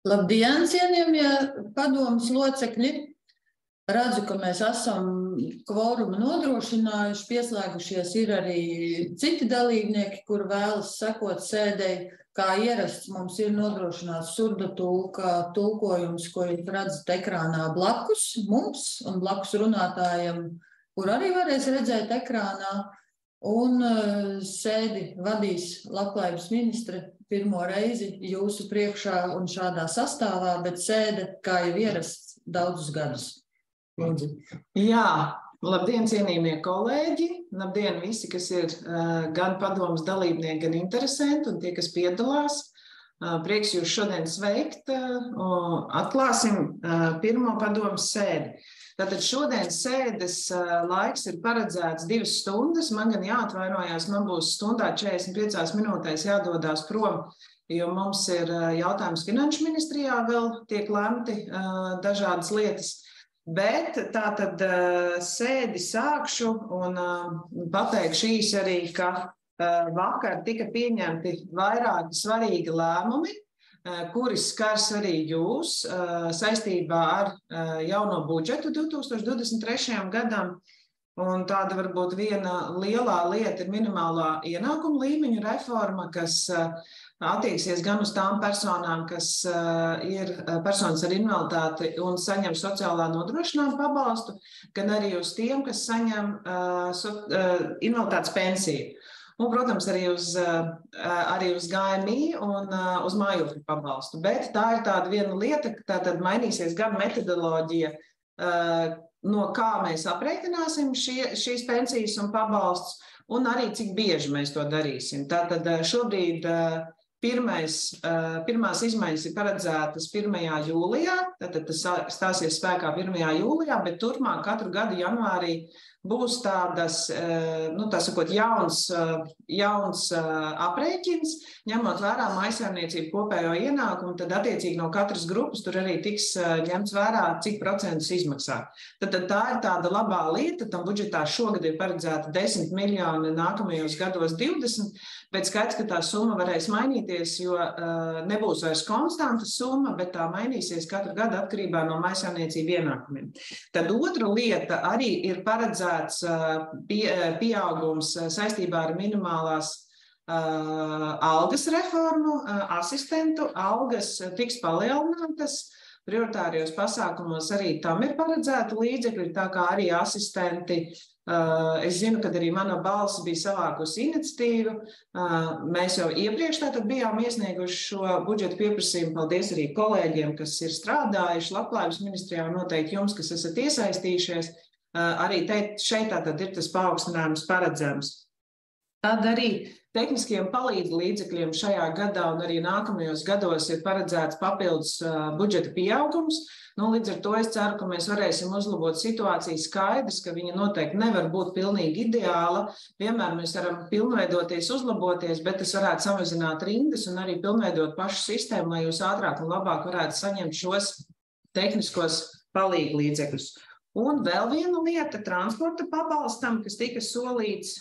Labdien, cienījamie padomes locekļi! Redzu, ka mēs esam kvorumu nodrošinājuši, pieslēgušies ir arī citi dalībnieki, kuri vēlas sekot sēdei. Kā ierasts, mums ir nodrošināts surda tulka tulkojums, ko jūs redzat ekrānā blakus mums un blakus runātājiem, kur arī varēs redzēt ekrānā. Un sēdi vadīs Labklājības ministre pirmo reizi jūsu priekšā un šādā sastāvā, bet sēde, kā jau ierasts, daudzus gadus. Lūdzu. Jā, labdien, cienījamie kolēģi, labdien visi, kas ir gan padomes dalībnieki, gan interesanti un tie, kas piedalās. Prieks jūs šodien sveikt. Atklāsim pirmo padomes sēdi. Tātad šodien sēdes laiks ir paredzēts 2 stundas. Man gan jāatvainojās, man būs stundā 45 minūtēs jādodās prom, jo mums ir jautājums Finanšu ministrijā vēl tiek lemti dažādas lietas. Bet tātad sēdi sākšu un pateikšu īsi arī, ka vakar tika pieņemti vairāki svarīgi lēmumi, kuri skars arī jūs saistībā ar jauno budžetu 2023. gadam. Un tāda varbūt viena lielā lieta ir minimālā ienākuma līmeņa reforma, kas attieksies gan uz tām personām, kas ir personas ar invaliditāti un saņem sociālā nodrošinājuma pabalstu, gan arī uz tiem, kas saņem invaliditātes pensiju. Un, protams, arī uz GMI un uz mājokļu pabalstu. Bet tā ir tāda viena lieta, ka tātad mainīsies gan metodoloģija, no kā mēs aprēķināsim šīs pensijas un pabalstus, un arī cik bieži mēs to darīsim. Tātad šobrīd pirmās izmaiņas ir paredzētas 1. jūlijā, tātad tas stāsies spēkā 1. jūlijā, bet turpmāk katru gadu janvārī būs tādas, tā sakot, jauns aprēķins, ņemot vērā mājsaimniecību kopējo ienākumu, tad attiecīgi no katras grupas tur arī tiks ņemts vērā, cik procentus izmaksā. Tad tā ir tāda labā lieta, tam budžetā šogad ir paredzēta 10 miljoni, nākamajos gados 20, bet skaidrs, ka tā summa varēs mainīties, jo nebūs vairs konstanta summa, bet tā mainīsies katru gadu atkarībā no mājsaimniecību ienākumiem. Tad otra lieta arī ir paredzēta pieaugums saistībā ar minimālās algas reformu. Asistentu algas tiks palielinātas. Prioritārijos pasākumos arī tam ir paredzēta līdzekļi, tā kā arī asistenti. Es zinu, ka arī mana balss bija savākusi iniciatīvu. Mēs jau iepriekš tātad bijām iesnieguši šo budžetu pieprasījumu. Paldies arī kolēģiem, kas ir strādājuši Labklājības ministrijā, un noteikti jums, kas esat iesaistījušies. Arī šeit tātad ir tas paaugstinājums paredzams. Tad arī tehniskiem palīdz līdzekļiem šajā gadā un arī nākamajos gados ir paredzēts papildus budžeta pieaugums. Līdz ar to es ceru, ka mēs varēsim uzlabot situāciju. Skaidrs, ka viņa noteikti nevar būt pilnīgi ideāla. Vienmēr mēs varam pilnveidoties, uzlaboties, bet tas varētu samazināt rindas un arī pilnveidot pašu sistēmu, lai jūs ātrāk un labāk varētu saņemt šos tehniskos palīdz līdzekļus. Un vēl viena lieta transporta pabalstam, kas tika solīts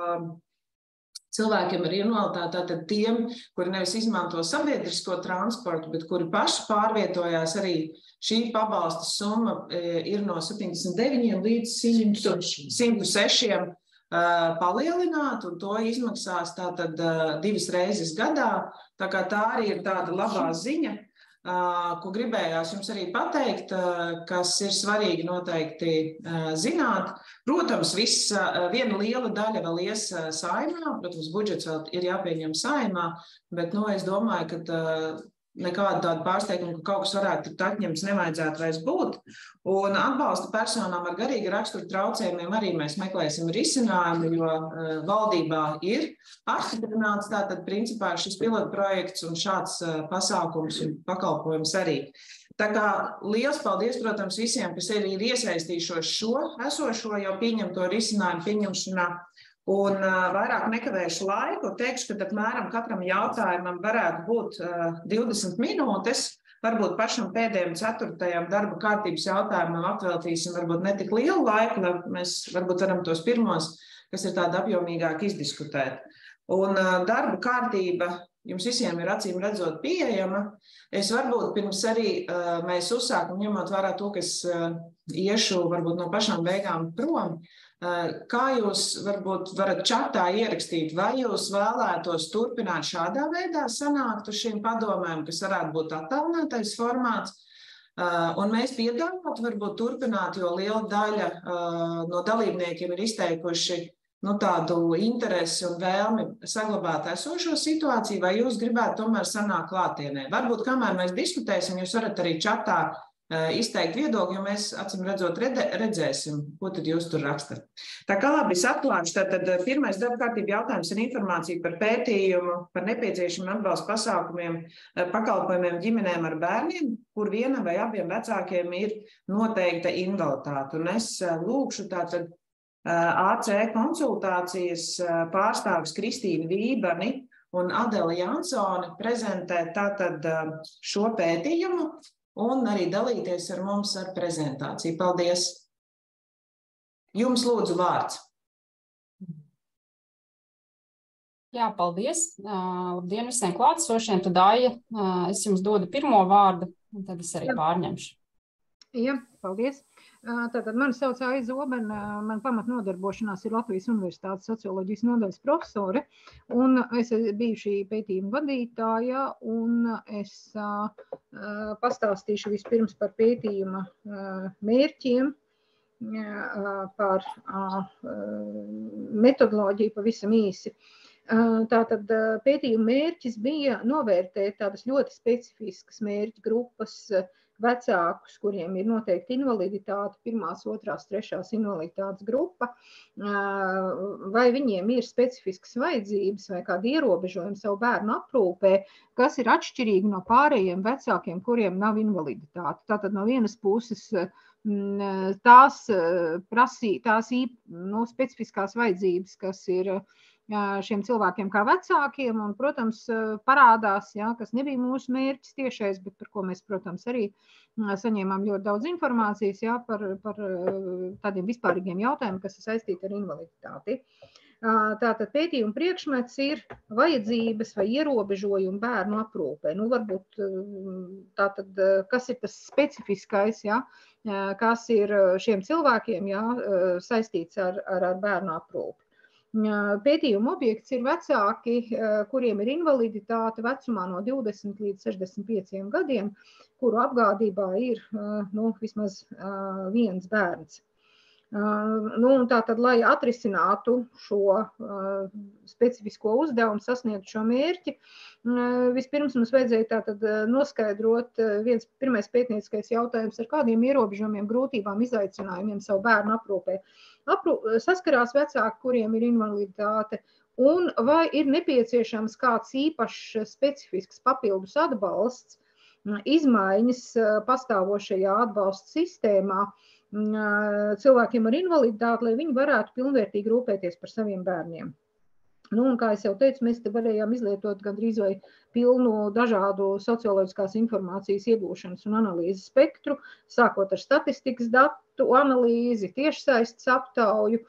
cilvēkiem ar invaliditāti, tātad tiem, kuri nevis izmanto sabiedrisko transportu, bet kuri paši pārvietojās, arī šī pabalsta summa ir no 79 līdz 106 palielināta, un to izmaksās tātad 2 reizes gadā. Tā kā tā arī ir tāda labā ziņa, ko gribējās jums arī pateikt, kas ir svarīgi noteikti zināt. Protams, viena liela daļa vēl ies Saeimā, protams, budžets vēl ir jāpieņem Saeimā, bet es domāju, ka nekāda tāda pārsteiguma, ka kaut kas varētu tikt atņemts, nevajadzētu vairs būt. Un atbalsta personām ar garīga rakstura traucējumiem arī mēs meklēsim risinājumu, jo valdībā ir apstiprināts tātad principā šis pilotprojekts un šāds pasākums un pakalpojums arī. Tā kā liels paldies, protams, visiem, kas arī ir iesaistījušos esošo jau pieņemto risinājumu pieņemšanā. Un vairāk nekavēšu laiku, teikšu, ka apmēram katram jautājumam varētu būt 20 minūtes. Varbūt pašam pēdējiem 4. darba kārtības jautājumam atveltīsim varbūt ne tik lielu laiku, lai mēs varbūt varam tos pirmos, kas ir tādi apjomīgāk izdiskutēt. Un darba kārtība jums visiem ir acīm redzot pieejama. Es varbūt pirms arī mēs uzsākam, ņemot vērā to, ka es iešu varbūt no pašām beigām prom, kā jūs varbūt varat čatā ierakstīt, vai jūs vēlētos turpināt šādā veidā sanākt uz šīm padomēm, kas varētu būt attālinātais formāts, un mēs piedāvātu varbūt turpināt, jo liela daļa no dalībniekiem ir izteikuši tādu interesi un vēlmi saglabāt esošo situāciju, vai jūs gribētu tomēr sanākt klātienē. Varbūt, kamēr mēs diskutēsim, jūs varat arī čatā izteikt viedokli, jo mēs, acīm redzot, redzēsim, ko tad jūs tur rakstat. Tā kā labi, es atklāšu, tad pirmais darba kārtība jautājums ir informācija par pētījumu, par nepieciešamiem atbalsta pasākumiem, pakalpojumiem ģimenēm ar bērniem, kur vienam vai abiem vecākiem ir noteikta invaliditāte. Un es lūkšu tātad AC konsultācijas pārstāvis Kristīnu Vībani un Adela Jansoni prezentēt tātad šo pētījumu un arī dalīties ar mums ar prezentāciju. Paldies! Jums lūdzu vārds. Jā, paldies. Labdien visiem klātesošiem. Tad Aija, es jums dodu pirmo vārdu, un tad es arī pārņemšu. Jā, paldies. Tātad mani sauc Aija Zobena, man pamatnodarbošanās ir Latvijas Universitātes socioloģijas nodaļas profesore, un es biju šī pētījuma vadītāja, un es pastāstīšu vispirms par pētījuma mērķiem, par metodoloģiju pavisam īsi. Tātad pētījuma mērķis bija novērtēt tādas ļoti specifiskas mērķu grupas vecākus, kuriem ir noteikti invaliditāte, 1., 2., 3. invaliditātes grupa, vai viņiem ir specifiskas vajadzības vai kādi ierobežojumi savu bērnu aprūpē, kas ir atšķirīgi no pārējiem vecākiem, kuriem nav invaliditāte. Tātad no vienas puses tās specifiskās vajadzības, kas ir šiem cilvēkiem kā vecākiem, un, protams, parādās, kas nebija mūsu mērķis tiešais, bet par ko mēs, protams, arī saņēmām ļoti daudz informācijas, par tādiem vispārīgiem jautājumiem, kas ir saistīti ar invaliditāti. Tātad pētījuma priekšmets ir vajadzības vai ierobežojumi bērnu aprūpē. Varbūt tātad, kas ir tas specifiskais, kas ir šiem cilvēkiem saistīts ar bērnu aprūpi. Pētījuma objekts ir vecāki, kuriem ir invaliditāte vecumā no 20 līdz 65 gadiem, kuru apgādībā ir vismaz viens bērns. Tātad, lai atrisinātu šo specifisko uzdevumu, sasniegtu šo mērķi, vispirms mums vajadzēja tātad noskaidrot pirmais pētnieciskais jautājums, ar kādiem ierobežojumiem, grūtībām, izaicinājumiem savu bērnu aprūpē saskarās vecāki, kuriem ir invaliditāte, un vai ir nepieciešams kāds īpašs specifisks papildus atbalsts, izmaiņas pastāvošajā atbalsta sistēmā cilvēkiem ar invaliditāti, lai viņi varētu pilnvērtīgi rūpēties par saviem bērniem. Un, kā es jau teicu, mēs te varējām izlietot gandrīz vai pilnu dažādu socioloģiskās informācijas iegūšanas un analīzes spektru, sākot ar statistikas datu analīzi, tiešsaistes aptauju.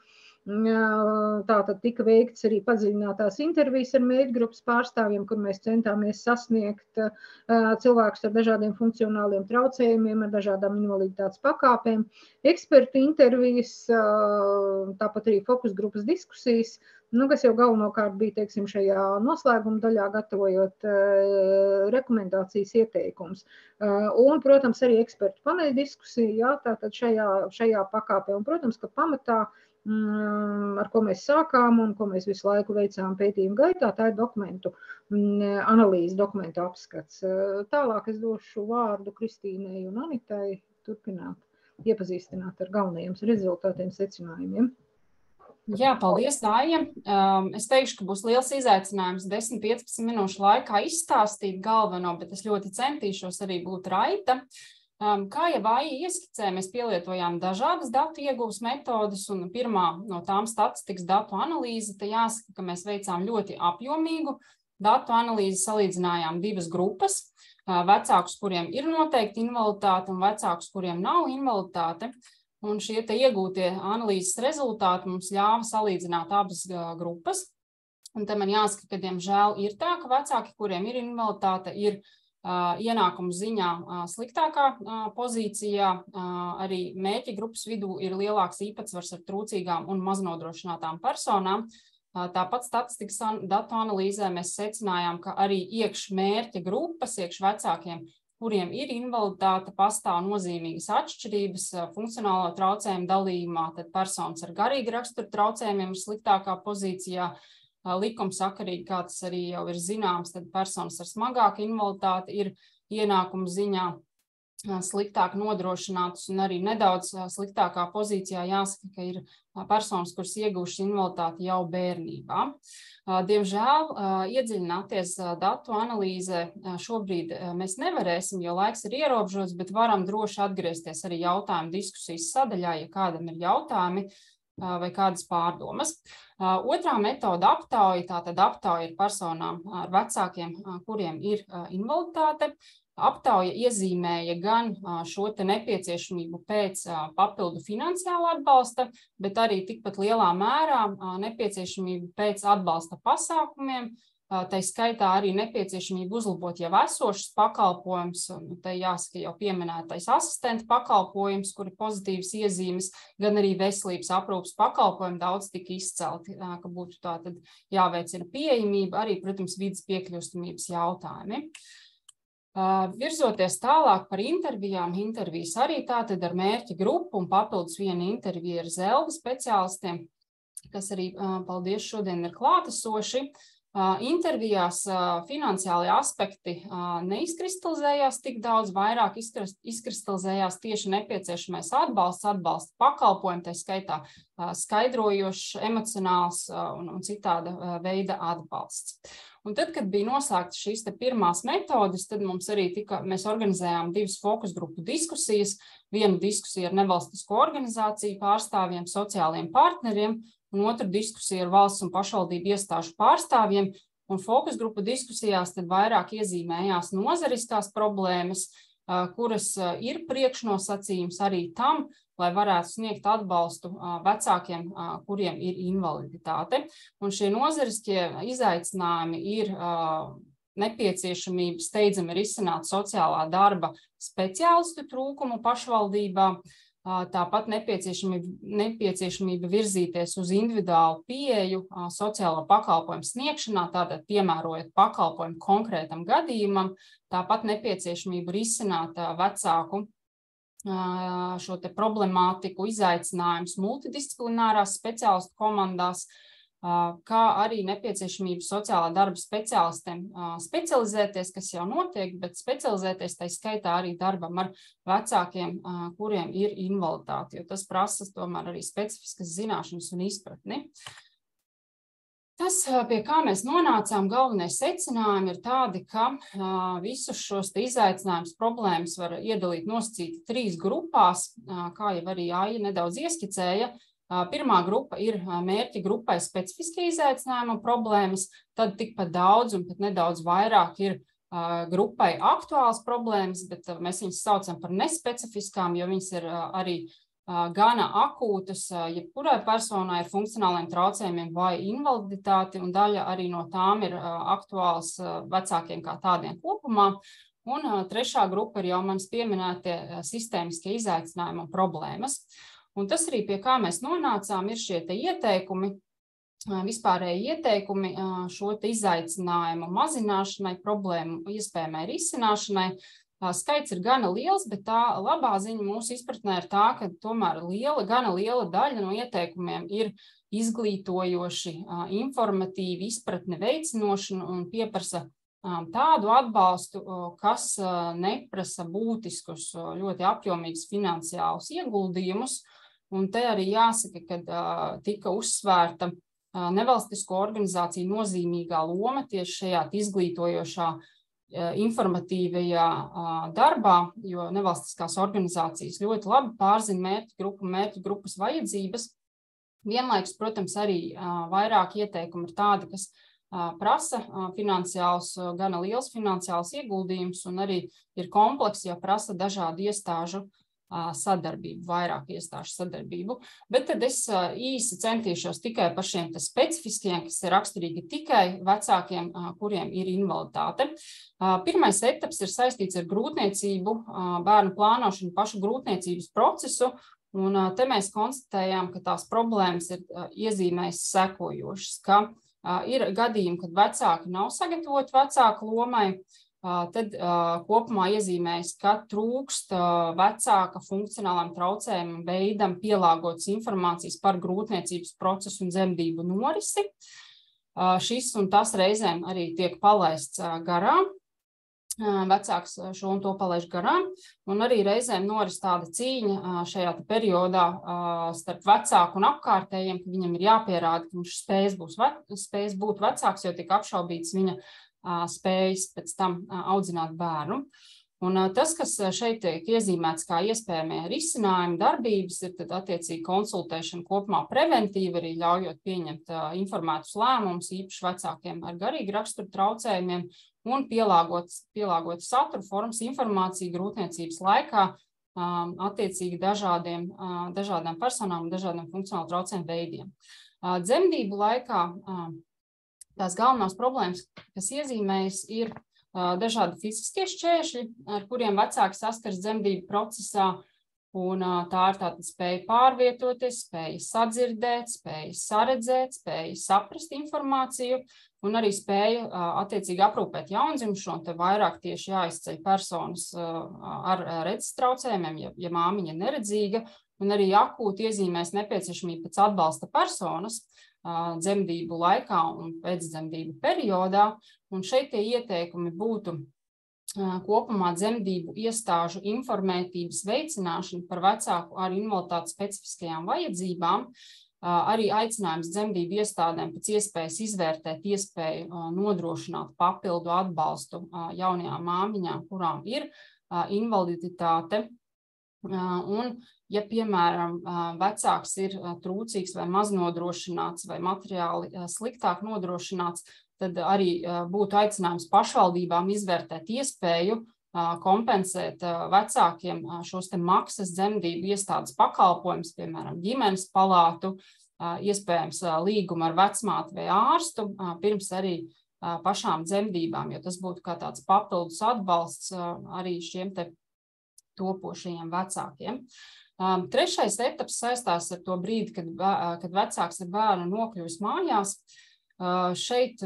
Tātad tika veikts arī padziļinātās intervijas ar mērķgrupas pārstāvjiem, kur mēs centāmies sasniegt cilvēkus ar dažādiem funkcionāliem traucējumiem, ar dažādām invaliditātes pakāpēm, ekspertu intervijas, tāpat arī fokusgrupas diskusijas, kas jau galvenokārt bija, teiksim, šajā noslēguma daļā gatavojot rekomendācijas ieteikums. Un, protams, arī ekspertu paneļa diskusija, tātad šajā pakāpē. Un, protams, ka pamatā, ar ko mēs sākām un ko mēs visu laiku veicām pētījumu gaitā, tā ir dokumentu analīze, dokumentu apskats. Tālāk es došu vārdu Kristīnai un Anitai turpināt, iepazīstināt ar galvenajiem rezultātiem, secinājumiem. Jā, paldies, Aija. Es teikšu, ka būs liels izaicinājums 10-15 minūšu laikā izstāstīt galveno, bet es ļoti centīšos arī būt raita. Kā jau Aija ieskicē, mēs pielietojām dažādas datu iegūves metodes, un pirmā no tām statistikas datu analīze, te jāsaka, ka mēs veicām ļoti apjomīgu datu analīzi, salīdzinājām divas grupas, vecākus, kuriem ir noteikti invaliditāte, un vecākus, kuriem nav invaliditāte. Un šie te iegūtie analīzes rezultāti mums ļāva salīdzināt abas grupas. Un te man jāsaka, ka, diemžēl, ir tā, ka vecāki, kuriem ir invaliditāte, ir ienākumu ziņā sliktākā pozīcijā, arī mērķa grupas vidū ir lielāks īpatsvars ar trūcīgām un maznodrošinātām personām. Tāpat statistikas datu analīzē mēs secinājām, ka arī iekšmērķa grupas, iekšvecākiem, kuriem ir invaliditāte, pastāv nozīmīgas atšķirības funkcionālo traucējumu dalījumā, tad personas ar garīgu raksturu traucējumiem ir sliktākā pozīcijā. Likumsakarīgi, kā tas arī jau ir zināms, tad personas ar smagāku invaliditāti ir ienākumu ziņā sliktāk nodrošinātas un arī nedaudz sliktākā pozīcijā jāsaka, ka ir personas, kuras iegūšas invaliditāti jau bērnībā. Diemžēl iedziļināties datu analīzē šobrīd mēs nevarēsim, jo laiks ir ierobežots, bet varam droši atgriezties arī jautājumu diskusijas sadaļā, ja kādam ir jautājumi vai kādas pārdomas. Otrā metoda aptauja, tātad aptauja ir personām ar vecākiem, kuriem ir invaliditāte. Aptauja iezīmēja gan šo te nepieciešamību pēc papildu finansiāla atbalsta, bet arī tikpat lielā mērā nepieciešamību pēc atbalsta pasākumiem, tai skaitā arī nepieciešamību uzlabot jau esošas pakalpojumus, un te jāsaka jau pieminētais asistenta pakalpojums, kuri pozitīvas iezīmes, gan arī veselības aprūpas pakalpojumi daudz tika izcelti, ka būtu tātad jāveicina pieejamība, arī, protams, vides piekļūstamības jautājumi. Virzoties tālāk par intervijām, intervijas arī tātad ar mērķa grupu un papildus viena intervija ar Zelga speciālistiem, kas arī, paldies, šodien ir klātesoši. Intervijās finansiālie aspekti neizkristalizējās tik daudz, vairāk izkristalizējās tieši nepieciešamais atbalsta pakalpojumi, tā skaitā skaidrojošs, emocionāls un citāda veida atbalsts. Un tad, kad bija noslēgtas šīs pirmās metodes, tad mums arī mēs organizējām 2 fokus grupu diskusijas, vienu diskusiju ar nevalstisko organizāciju pārstāvjiem, sociāliem partneriem, un otru diskusiju ar valsts un pašvaldību iestāžu pārstāvjiem, un fokus grupu diskusijās tad vairāk iezīmējās nozariskās problēmas, kuras ir priekšnosacījums arī tam, lai varētu sniegt atbalstu vecākiem, kuriem ir invaliditāte. Un šie nozariskie izaicinājumi ir nepieciešamība steidzami risināt sociālā darba speciālistu trūkumu pašvaldībā, tāpat nepieciešamība virzīties uz individuālu pieeju sociālo pakalpojumu sniegšanā, tātad piemērojot pakalpojumu konkrētam gadījumam, tāpat nepieciešamība risināt vecāku šo te problemātiku, izaicinājumus multidisciplinārās speciālistu komandās, kā arī nepieciešamība sociālā darba speciālistiem specializēties, kas jau notiek, bet specializēties tai skaitā arī darbam ar vecākiem, kuriem ir invaliditāte, jo tas prasa tomēr arī specifiskas zināšanas un izpratni. Tas, pie kā mēs nonācām, galvenie secinājumi ir tādi, ka visus šos izaicinājumus, problēmas var iedalīt nosacīti 3 grupās, kā jau arī Aija nedaudz ieskicēja. Pirmā grupa ir mērķa grupai specifiskie izaicinājumi un problēmas, tad tikpat daudz un pat nedaudz vairāk ir grupai aktuāls problēmas, bet mēs viņus saucam par nespecifiskām, jo viņas ir arī gana akūtas, jebkurai personai ar funkcionāliem traucējumiem vai invaliditāti, un daļa arī no tām ir aktuāls vecākiem kā tādiem kopumā. Un trešā grupa ir jau manis pieminētie sistēmiskie izaicinājumi un problēmas. Un tas arī, pie kā mēs nonācām, ir šie te ieteikumi, vispārēji ieteikumi šo te izaicinājumu mazināšanai, problēmu iespējamai risināšanai. Skaits ir gana liels, bet tā labā ziņa mūsu izpratnē ir tā, ka tomēr gana liela daļa no ieteikumiem ir izglītojoši, informatīvi, izpratni veicinoši un pieprasa tādu atbalstu, kas neprasa būtiskus, ļoti apjomīgus finansiālus ieguldījumus. Un te arī jāsaka, ka tika uzsvērta nevalstisko organizāciju nozīmīgā loma tieši šajā izglītojošā informatīvajā darbā, jo nevalstiskās organizācijas ļoti labi pārzina mērķu grupas vajadzības. Vienlaikus, protams, arī vairāk ieteikumi ir tādi, kas prasa gana liels finansiāls ieguldījums un arī ir kompleks, jo prasa dažādu iestāžu sadarbību, vairāk iestāžu sadarbību. Bet tad es īsi centīšos tikai par šiem specifiskiem, kas ir raksturīgi tikai vecākiem, kuriem ir invaliditāte. Pirmais etaps ir saistīts ar grūtniecību, bērnu plānošanu, pašu grūtniecības procesu, un te mēs konstatējām, ka tās problēmas ir iezīmēs sekojošas, ka ir gadījumi, kad vecāki nav sagatavoti vecāku lomai, tad kopumā iezīmējas, ka trūkst vecāka funkcionālām traucējumam veidam pielāgotas informācijas par grūtniecības procesu un dzemdību norisi. Šis un tas reizēm arī tiek palaists garām. Vecāks šo un to palaiž garām, un arī reizēm noris tāda cīņa šajā periodā starp vecāku un apkārtējiem, ka viņam ir jāpierāda, ka viņš spējas būt vecāks, jo tiek apšaubīts viņa spējas pēc tam audzināt bērnu. Un tas, kas šeit tiek iezīmēts kā iespējamie risinājumi darbības, ir tad attiecīgi konsultēšana kopumā preventīva, arī ļaujot pieņemt informētus lēmumus, īpaši vecākiem ar garīgu raksturu traucējumiem, un pielāgot satura formas informāciju grūtniecības laikā attiecīgi dažādām personām un dažādiem funkcionālu traucējumu veidiem. Dzemdību laikā tās galvenās problēmas, kas iezīmējas, ir dažādi fiziskie šķēršļi, ar kuriem vecāki saskars dzemdību procesā, un tā ir tātad spēja pārvietoties, spēja sadzirdēt, spēja saredzēt, spēja saprast informāciju, un arī spēja attiecīgi aprūpēt jaundzimušo, un te vairāk tieši jāizceļ personas ar redzes traucējumiem, ja māmiņa neredzīga, un arī akūti iezīmēs nepieciešamība pēc atbalsta personas dzemdību laikā un pēcdzemdību periodā, un šeit tie ieteikumi būtu kopumā dzemdību iestāžu informētības veicināšana par vecāku ar invaliditātes specifiskajām vajadzībām, arī aicinājums dzemdību iestādēm pēc iespējas izvērtēt iespēju nodrošināt papildu atbalstu jaunajām māmiņām, kurām ir invaliditāte. Un, ja, piemēram, vecāks ir trūcīgs vai maznodrošināts vai materiāli sliktāk nodrošināts, tad arī būtu aicinājums pašvaldībām izvērtēt iespēju kompensēt vecākiem šos te maksas dzemdību iestādes pakalpojumus, piemēram, ģimenes palātu, iespējams līgumu ar vecmāti vai ārstu, pirms arī pašām dzemdībām, jo tas būtu kā tāds papildus atbalsts arī šiem te topošajiem vecākiem. Trešais etaps saistās ar to brīdi, kad vecāks ar bērnu nokļūst mājās. Šeit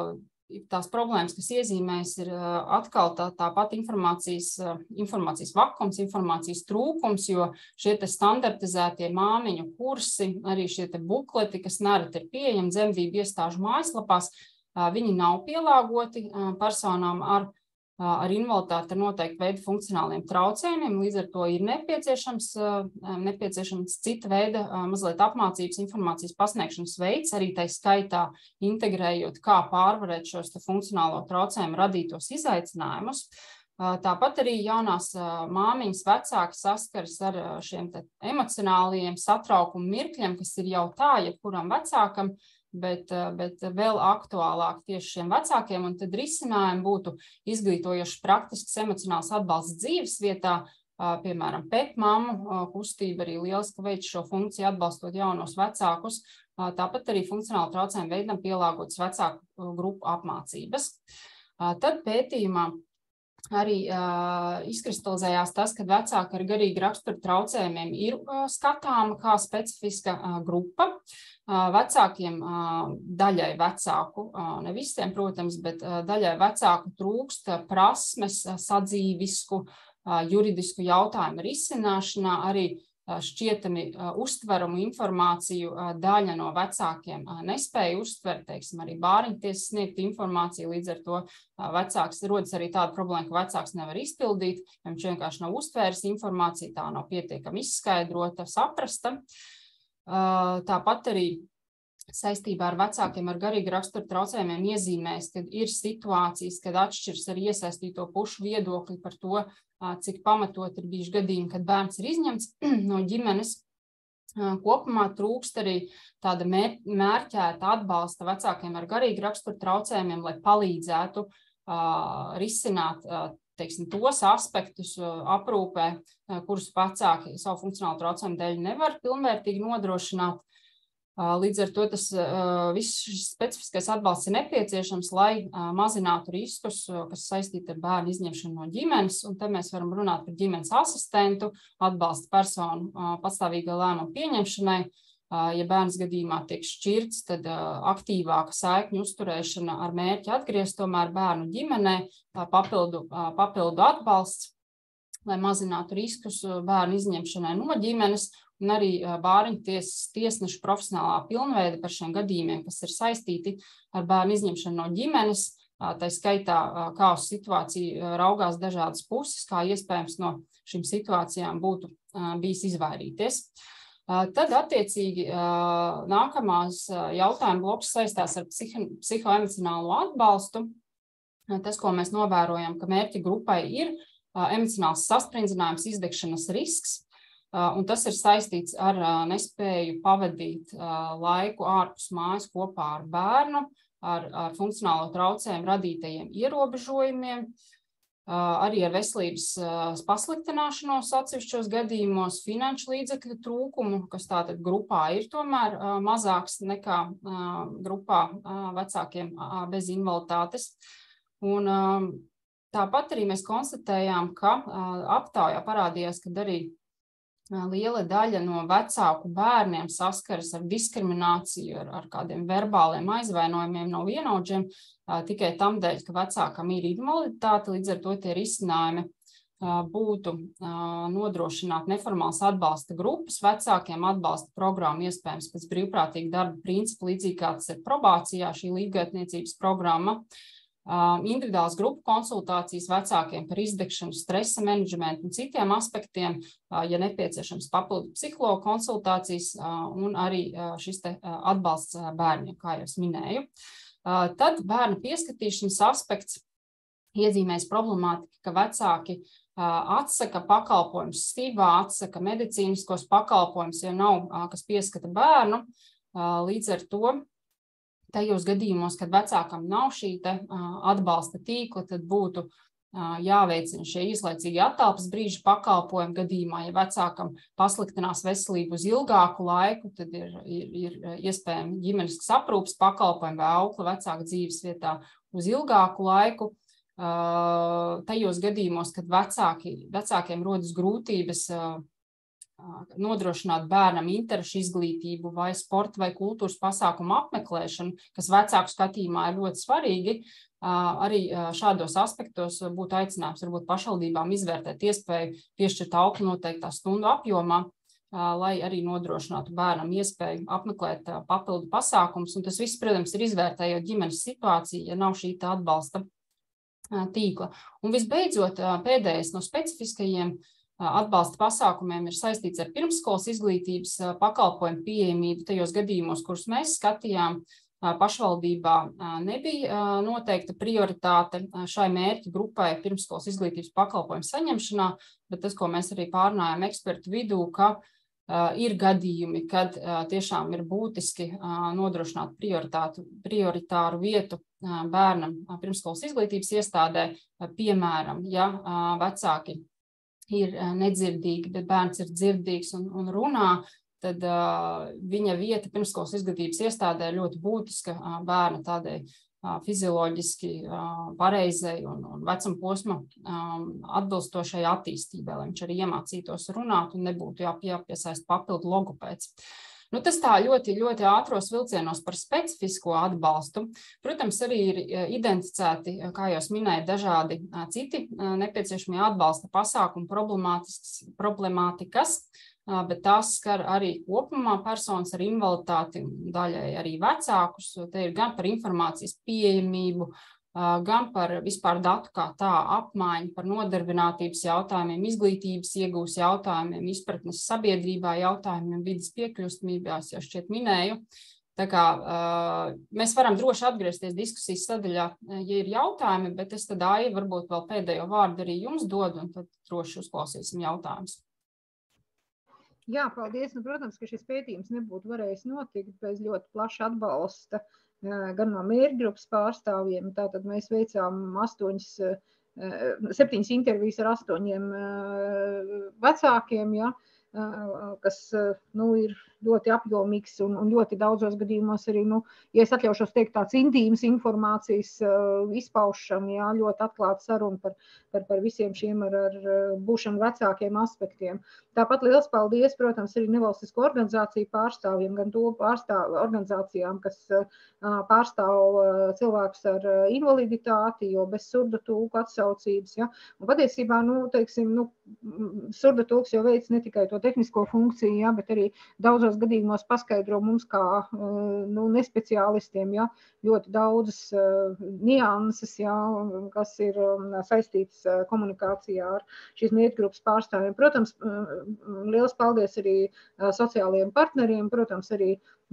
tās problēmas, kas iezīmēs, ir atkal tāpat informācijas vakums, informācijas trūkums, jo šie te standartizētie māmiņu kursi, arī šie te bukleti, kas nereti ir pieejami dzemdību iestāžu mājaslapās, viņi nav pielāgoti personām ar invaliditāti ar noteiktu veidu funkcionāliem traucējumiem, līdz ar to ir nepieciešams cita veida mazliet apmācības informācijas pasniegšanas veids, arī tai skaitā integrējot, kā pārvarēt šos funkcionālo traucējumu radītos izaicinājumus. Tāpat arī jaunās māmiņas vecāki saskaras ar šiem emocionālajiem satraukumu mirkļiem, kas ir jau tā, jebkuram vecākam, bet vēl aktuālāk tieši šiem vecākiem, un tad risinājumi būtu izglītojošs praktisks emocionāls atbalsts dzīves vietā, piemēram, PET mammu kustība arī lieliski veids šo funkciju atbalstot jaunos vecākus, tāpat arī funkcionāli traucējumu veidam pielāgotas vecāku grupu apmācības. Tad pētījumā arī izkristalizējās tas, ka vecāki ar garīgu raksturu traucējumiem ir skatāma kā specifiska grupa. Vecākiem, daļai vecāku, ne visiem, protams, bet daļai vecāku trūkst prasmes sadzīvisku, juridisku jautājumu risināšanā, arī šķietami uztveramu informāciju daļa no vecākiem nespēja uztvert, teiksim, arī bāriņtiesas sniegt informāciju, līdz ar to vecāks rodas arī tāda problēma, ka vecāks nevar izpildīt, ja viņš vienkārši nav uztvēris informāciju, tā nav pietiekami izskaidrota, saprasta. Tāpat arī saistībā ar vecākiem ar garīgu raksturu traucējumiem iezīmēs, kad ir situācijas, kad atšķiras arī iesaistīto pušu viedokļi par to, cik pamatot ir bijuši gadījumi, kad bērns ir izņemts no ģimenes. Kopumā trūkst arī tāda mērķēta atbalsta vecākiem ar garīgu raksturu traucējumiem, lai palīdzētu risināt teiksim, tos aspektus aprūpē, kurus vecāki savu funkcionālu traucējumu dēļ nevar pilnvērtīgi nodrošināt. Līdz ar to tas viss šis specifiskais atbalsts ir nepieciešams, lai mazinātu riskus, kas saistīti ar bērnu izņemšanu no ģimenes, un te mēs varam runāt par ģimenes asistentu, atbalsta personu patstāvīgā lēmuma pieņemšanai. Ja bērns gadījumā tiek šķirts, tad aktīvāka saikņu uzturēšana ar mērķi atgriezt tomēr bērnu ģimenē, papildu atbalsts, lai mazinātu riskus bērnu izņemšanai no ģimenes, un arī bāriņu tiesnešu profesionālā pilnveide par šiem gadījumiem, kas ir saistīti ar bērnu izņemšanu no ģimenes, tā skaitā, kā uz situāciju raugās dažādas puses, kā iespējams no šīm situācijām būtu bijis izvairīties. Tad, attiecīgi, nākamās jautājuma bloks saistās ar psihoemocionālo atbalstu. Tas, ko mēs novērojam, ka mērķa grupai ir emocionāls saspringzinājums, izdegšanas risks, un tas ir saistīts ar nespēju pavadīt laiku ārpus mājas kopā ar bērnu, ar funkcionālo traucējumu radītajiem ierobežojumiem, arī ar veselības pasliktināšanos atsevišķos gadījumos, finanšu līdzekļu trūkumu, kas tātad grupā ir tomēr mazāks nekā grupā vecākiem bez invaliditātes. Un tāpat arī mēs konstatējām, ka aptaujā parādījās, ka arī liela daļa no vecāku bērniem saskaras ar diskrimināciju, ar kādiem verbāliem aizvainojumiem no vienaudžiem, tikai tam dēļ, ka vecākam ir invaliditāte, līdz ar to tie risinājumi būtu nodrošināt neformāls atbalsta grupas vecākiem, atbalsta programmu iespējams pēc brīvprātīga darba principa, līdzīgi kā tas ir probācijā, šī līdzgaitniecības programma. Individuālas grupu konsultācijas vecākiem par izdegšanu, stresa menedžmentu un citiem aspektiem, ja nepieciešams papildu psihologu konsultācijas un arī šis te atbalsts bērniem, kā jau es minēju. Tad bērna pieskatīšanas aspekts iezīmēs problemātika, ka vecāki atsaka pakalpojumus stībā, atsaka medicīniskos pakalpojumus, ja nav, kas pieskata bērnu, līdz ar to tajos gadījumos, kad vecākam nav šī atbalsta tīkla, tad būtu jāveicina šie īslaicīgi attālpas brīža pakalpojumi gadījumā, ja vecākam pasliktinās veselību uz ilgāku laiku, tad ir iespējami ģimeniskas aprūpes pakalpojumi vai aukla vecāka dzīves vietā uz ilgāku laiku. Tajos gadījumos, kad vecākiem rodas grūtības nodrošināt bērnam interešu izglītību vai sporta vai kultūras pasākumu apmeklēšanu, kas vecāku skatījumā ir ļoti svarīgi, arī šādos aspektos būtu aicinājums varbūt pašvaldībām izvērtēt iespēju piešķirt auklu noteiktā stundu apjomā, lai arī nodrošinātu bērnam iespēju apmeklēt papildu pasākumus. Un tas viss, protams, ir izvērtējot ģimenes situāciju, ja nav šī atbalsta tīkla. Un visbeidzot, pēdējais no specifiskajiem atbalsta pasākumiem ir saistīts ar pirmsskolas izglītības pakalpojumu pieejamību tajos gadījumos, kurus mēs skatījām. Pašvaldībā nebija noteikta prioritāte šai mērķa grupai pirmsskolas izglītības pakalpojumu saņemšanā, bet tas, ko mēs arī pārnājām ekspertu vidū, ka ir gadījumi, kad tiešām ir būtiski nodrošināt prioritāru vietu bērnam pirmsskolas izglītības iestādē, piemēram, ja vecāki ir nedzirdīgi, bet bērns ir dzirdīgs un runā, tad viņa vieta pirmsskolas izglītības iestādē ļoti būtiska bērna tādai fizioloģiski pareizai un vecuma posma atbilstošai attīstībai, lai viņš arī iemācītos runāt un nebūtu jāpiesaist papildu logopēds. Tas tā ļoti, ļoti ātros vilcienos par specifisko atbalstu. Protams, arī ir identificēti, kā jau es minēju, dažādi citi nepieciešamie atbalsta pasākumi problemātikas, bet tās skar arī kopumā personas ar invaliditāti, daļai arī vecākus. Te ir gan par informācijas pieejamību, gan par vispār datu kā tā apmaiņu, par nodarbinātības jautājumiem, izglītības iegūs jautājumiem, izpratnes sabiedrībā jautājumiem, vidas piekļūstamībās, jau šķiet minēju. Tā kā mēs varam droši atgriezties diskusijas sadaļā, ja ir jautājumi, bet es tad Aija varbūt vēl pēdējo vārdu arī jums dodu, un tad droši uzklausīsim jautājumus. Jā, paldies. Protams, ka šis pētījums nebūtu varējis notikt bez ļoti plaša atbalsta gan no mērķgrupas pārstāvjiem. Tātad mēs veicām 8 7 intervijas ar 8 vecākiem, ja, kas ir ļoti apjomīgs un ļoti daudzos gadījumos arī, ja es atļaušos teikt, tāds intīmas informācijas izpaušana, jā, ļoti atklāta saruna par visiem šiem ar būšanu vecākiem aspektiem. Tāpat liels paldies, protams, arī nevalstisko organizāciju pārstāvjiem, gan to organizācijām, kas pārstāv cilvēkus ar invaliditāti, jo bez surda tulku atsaucības, ja. Un patiesībā, surda tulks jau veic ne tikai to tehnisko funkciju, ja, bet arī daudzos gadījumos paskaidro mums kā nespeciālistiem, ja, ļoti daudzas nianses, ja, kas ir saistītas komunikācijā ar šīs mērķgrupas pārstāvjiem. Protams, liels paldies arī sociālajiem partneriem, protams, arī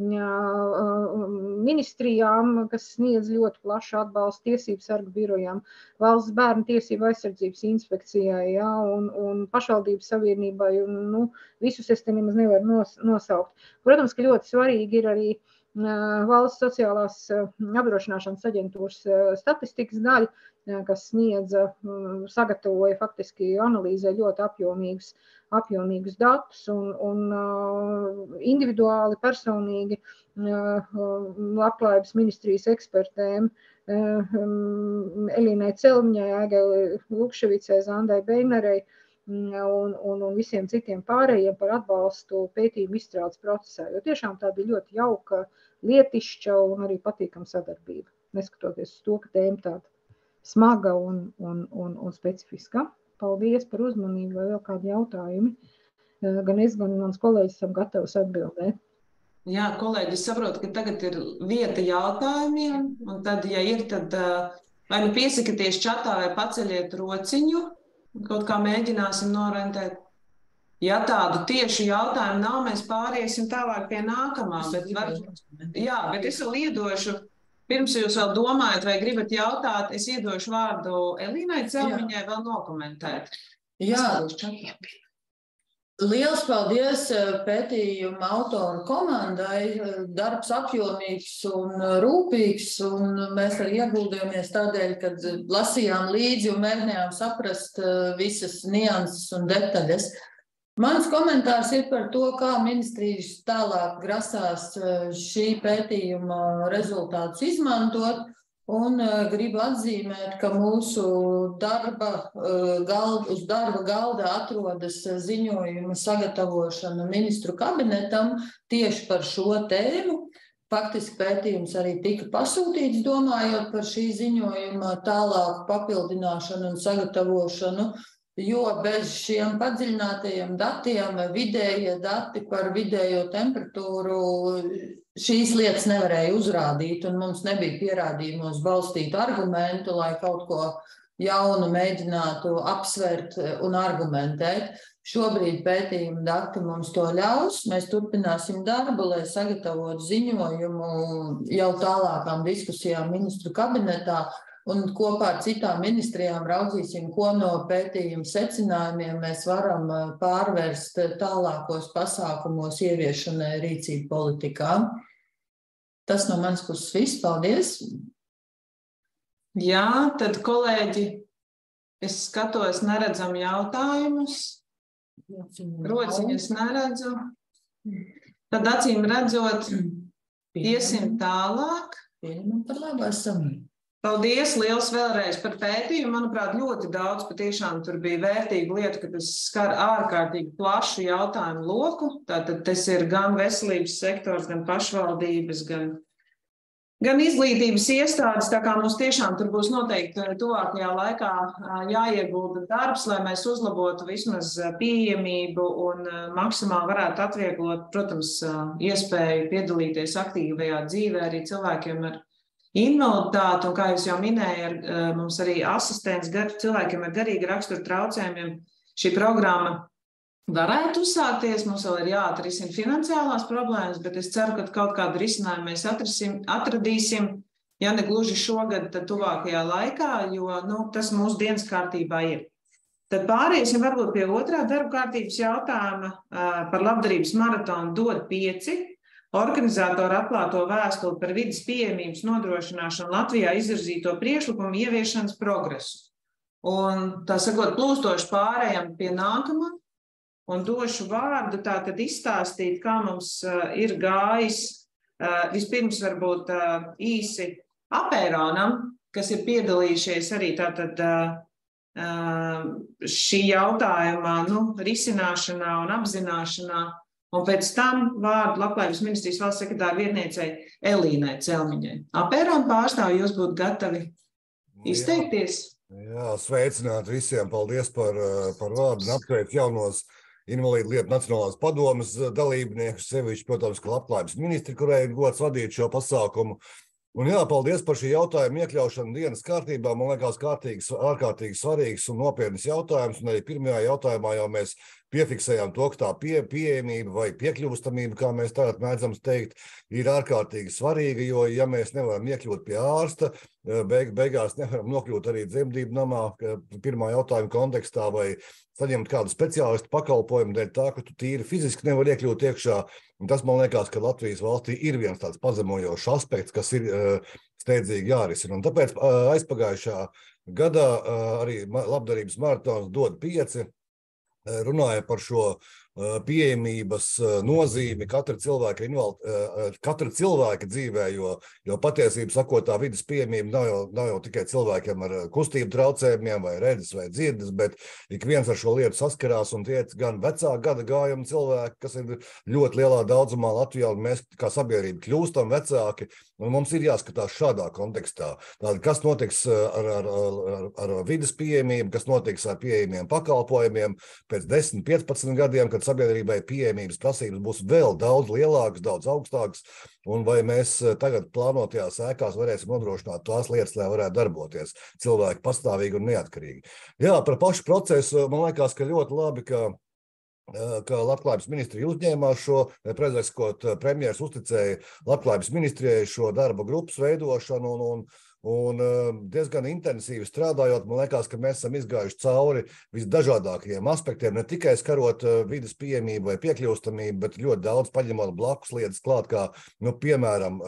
ministrijām, kas sniedz ļoti plašu atbalstu tiesību sargu birojām, Valsts bērnu tiesību aizsardzības inspekcijai, ja, un pašvaldības savienībai, un visus es te nemaz nevaru nosaukt. Protams, ka ļoti svarīgi ir arī Valsts sociālās apdrošināšanas aģentūras statistikas daļa, kas sagatavoja faktiski analīzē ļoti apjomīgus datus un individuāli, personīgi Labklājības ministrijas ekspertēm Elīnai Celmiņai, Aigai Lukševicai, Zandai Beinerei un visiem citiem pārējiem par atbalstu pētījumu izstrādes procesā. Jo tiešām tā bija ļoti jauka, lietišķa un arī patīkama sadarbība, neskatoties uz to, ka tēma tāda smaga un specifiska. Paldies par uzmanību, vai vēl kādi jautājumi. Gan es, gan mans kolēģis esam gatavs atbildēt. Jā, kolēģi, es saprotu, ka tagad ir vieta jautājumiem, un tad, ja ir, tad vai nu piesakaties čatā vai paceļiet rociņu, kaut kā mēģināsim norentēt. Ja tādu tiešu jautājumu nav, mēs pāriesim tālāk pie nākamā. Bet es vēl iedošu, pirms jūs vēl domājat vai gribat jautāt, es iedošu vārdu Elīnai Celmiņai vēl nokomentēt. Jā, liels paldies pētījuma autoru komandai. Darbs apjomīgs un rūpīgs, un mēs arī ieguldījāmies tādēļ, kad lasījām līdzi un mēģinājām saprast visas nianses un detaļas. Mans komentārs ir par to, kā ministrijas tālāk grasās šī pētījuma rezultātus izmantot, un gribu atzīmēt, ka mūsu uz darba galda atrodas ziņojuma sagatavošana ministru kabinetam tieši par šo tēmu. Faktiski pētījums arī tika pasūtīts, domājot par šī ziņojuma tālāku papildināšanu un sagatavošanu, jo bez šiem padziļinātajiem datiem, vidējie dati par vidējo temperatūru šīs lietas nevarēja uzrādīt, un mums nebija pierādījumos balstītu argumentu, lai kaut ko jaunu mēģinātu apsvert un argumentēt. Šobrīd pētījuma dati mums to ļaus. Mēs turpināsim darbu, lai sagatavotu ziņojumu jau tālākām diskusijām ministru kabinetā, un kopā ar citām ministrijām raudzīsim, ko no pētījuma secinājumiem mēs varam pārvērst tālākos pasākumos ieviešanai rīcību politikā. Tas no manas puses viss. Paldies! Jā, tad kolēģi, es skatos, neredzam jautājumus. Rociņas neredzu. Tad acīm redzot, iesim tālāk. Pieņemam par labu esam. Paldies liels vēlreiz par pētījumu. Manuprāt, ļoti daudz patiešām tur bija vērtīga lieta, ka tas skar ārkārtīgi plašu jautājumu loku. Tātad tas ir gan veselības sektors, gan pašvaldības, gan izglītības iestādes. Tā kā mums tiešām tur būs noteikti tuvākajā laikā jāiegulda darbs, lai mēs uzlabotu vismaz pieejamību un maksimāli varētu atvieglot, protams, iespēju piedalīties aktīvajā dzīvē arī cilvēkiem ar invaliditāti, un kā jūs jau minējāt, mums arī asistents cilvēkiem ar garīga rakstura traucējumiem. Šī programma varētu uzsākties, mums vēl ir jāatrisina finansiālās problēmas, bet es ceru, ka kaut kādu risinājumu mēs atradīsim, ja ne gluži šogad, tad tuvākajā laikā, jo tas mūsu dienas kārtībā ir. Tad pāriesim varbūt pie otrā darba kārtības jautājuma par labdarības maratonu DOD 5. Organizātori atklāto vēstuli par vides pieejamības nodrošināšanu Latvijā izvirzīto priekšlikumu ieviešanas progresu. Un, tā sakot, plūstoši pārējām pie nākamā un došu vārdu tātad izstāstīt, kā mums ir gājis. Vispirms varbūt īsi apēronam, kas ir piedalījušies arī tātad šī jautājuma risināšanā un apzināšanā. Un pēc tam vārdu Labklājības ministrijas valsts sekretāra vietniecei Elīnai Celmiņai. Apērona pārstāvji, jūs būtu gatavi izteikties? Jā, sveicināt visiem. Paldies par vārdu un apsveic jaunos Invalīdu lietu Nacionālās padomes dalībniekus, sevišķi, protams, ka Labklājības ministri, kurai ir gods vadīt šo pasākumu. Un jā, paldies par šī jautājuma iekļaušanu dienas kārtībā. Man liekas, ārkārtīgi svarīgs un nopietns jautājums. Un arī pirmajā jautājumā jau mēs piefiksējām to, ka tā pieejamība vai piekļuvstamība, kā mēs tagad mēdzam teikt, ir ārkārtīgi svarīga, jo ja mēs nevaram iekļūt pie ārsta, beigās nevaram nokļūt arī dzemdību namā pirmā jautājuma kontekstā vai saņemt kādu speciālistu pakalpojumu dēļ tā, ka tu tīri fiziski nevar iekļūt iekšā. Un tas, man liekas, ka Latvijas valstī ir viens tāds pazemojošs aspekts, kas ir steidzīgi jārisina. Un tāpēc aizpagājušā gadā arī labdarības maratons DOD 5 runāja par šo pieejamības nozīmi katra cilvēka dzīvē, jo patiesību sakot, tā vidas pieejamība nav jau tikai cilvēkiem ar kustību traucējumiem vai redzes vai dzirdes, bet ik viens ar šo lietu saskarās, un tie gan vecāku gada gājumu cilvēki, kas ir ļoti lielā daudzumā Latvijā, un mēs kā sabiedrība kļūstam vecāki, un mums ir jāskatās šādā kontekstā. Tātad, kas notiks ar vidas pieejamību, kas notiks ar pieejamiem pakalpojumiem pēc 10-15 gadiem, kad sabiedrībai pieejamības prasības būs vēl daudz lielākas, daudz augstākas, un vai mēs tagad plānotajās ēkās varēsim nodrošināt tās lietas, lai varētu darboties cilvēki pastāvīgi un neatkarīgi. Jā, par pašu procesu man liekas, ka ļoti labi, ka Labklājības ministrija uzņēmās šo, prezidents premjers uzticēja Labklājības ministrijai šo darba grupas veidošanu un diezgan intensīvi strādājot, man liekas, ka mēs esam izgājuši cauri visdažādākajiem aspektiem, ne tikai skarot vidas pieejamību vai piekļūstamību, bet ļoti daudz paņemot blakus lietas klāt, kā, piemēram,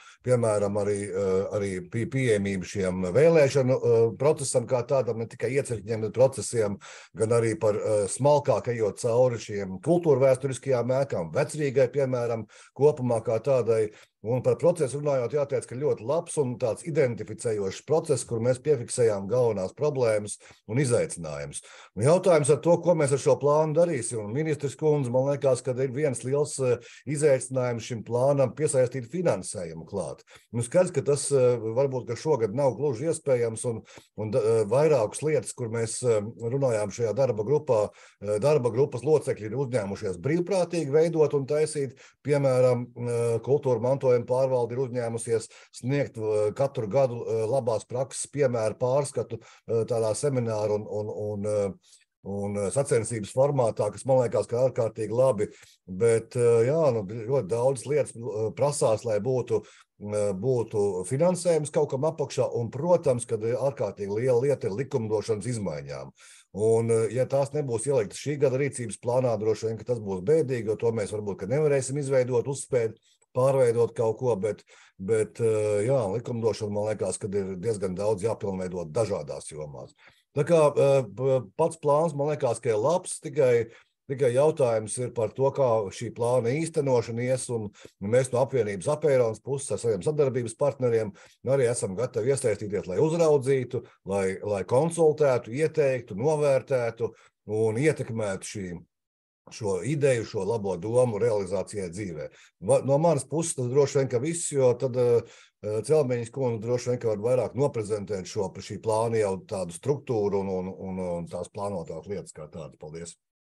arī pieejamību šiem vēlēšanu procesam kā tādam, ne tikai ieceļņiem, bet procesiem, gan arī par smalkāk ejot cauri šiem kultūrvēsturiskajām ēkām, Vecrīgai, piemēram, kopumā kā tādai. Un par procesu runājot, jāteic, ka ļoti labs un tāds identificējošs process, kur mēs piefiksējām galvenās problēmas un izaicinājumus. Un jautājums ar to, ko mēs ar šo plānu darīsim. Un ministrs kundze, man liekas, ka ir viens liels izaicinājums šim plānam piesaistīt finansējumu klāt. Skaidrs, ka tas varbūt, ka šogad nav gluži iespējams un vairākas lietas, kur mēs runājām šajā darba grupas locekļi ir uzņēmušies brīvprātīgi veidot un taisīt, piemēram, kultūra mantojuma pārvalde ir uzņēmusies sniegt katru gadu labās prakses piemēru pārskatu tādā semināru un sacensības formātā, kas man liekas, ka ārkārtīgi labi, bet ļoti daudz lietas prasās, lai būtu finansējums kaut kam apakšā, un, protams, kad ārkārtīgi liela lieta ir likumdošanas izmaiņām. Un, ja tās nebūs ieliktas šī gada rīcības plānā, droši vien, ka tas būs bēdīgi, jo to mēs varbūt, ka nevarēsim izveidot, uzspēt, pārveidot kaut ko, bet likumdošana, man liekas, ka ir diezgan daudz jāpilnveidot dažādās jomās. Tā kā pats plāns, man liekas, ka ir labs, tikai jautājums ir par to, kā šī plāna īstenošana ies, un mēs no apvienības Apeironas puses ar saviem sadarbības partneriem arī esam gatavi iesaistīties, lai uzraudzītu, lai konsultētu, ieteiktu, novērtētu un ietekmētu šo ideju, šo labo domu realizācijai dzīvē. No manas puses tas droši vien, ka viss, jo tad Celmiņas kundze droši vien, ka var vairāk noprezentēt šī plāna jau tādu struktūru un tās plānotās lietas kā tādas. Paldies!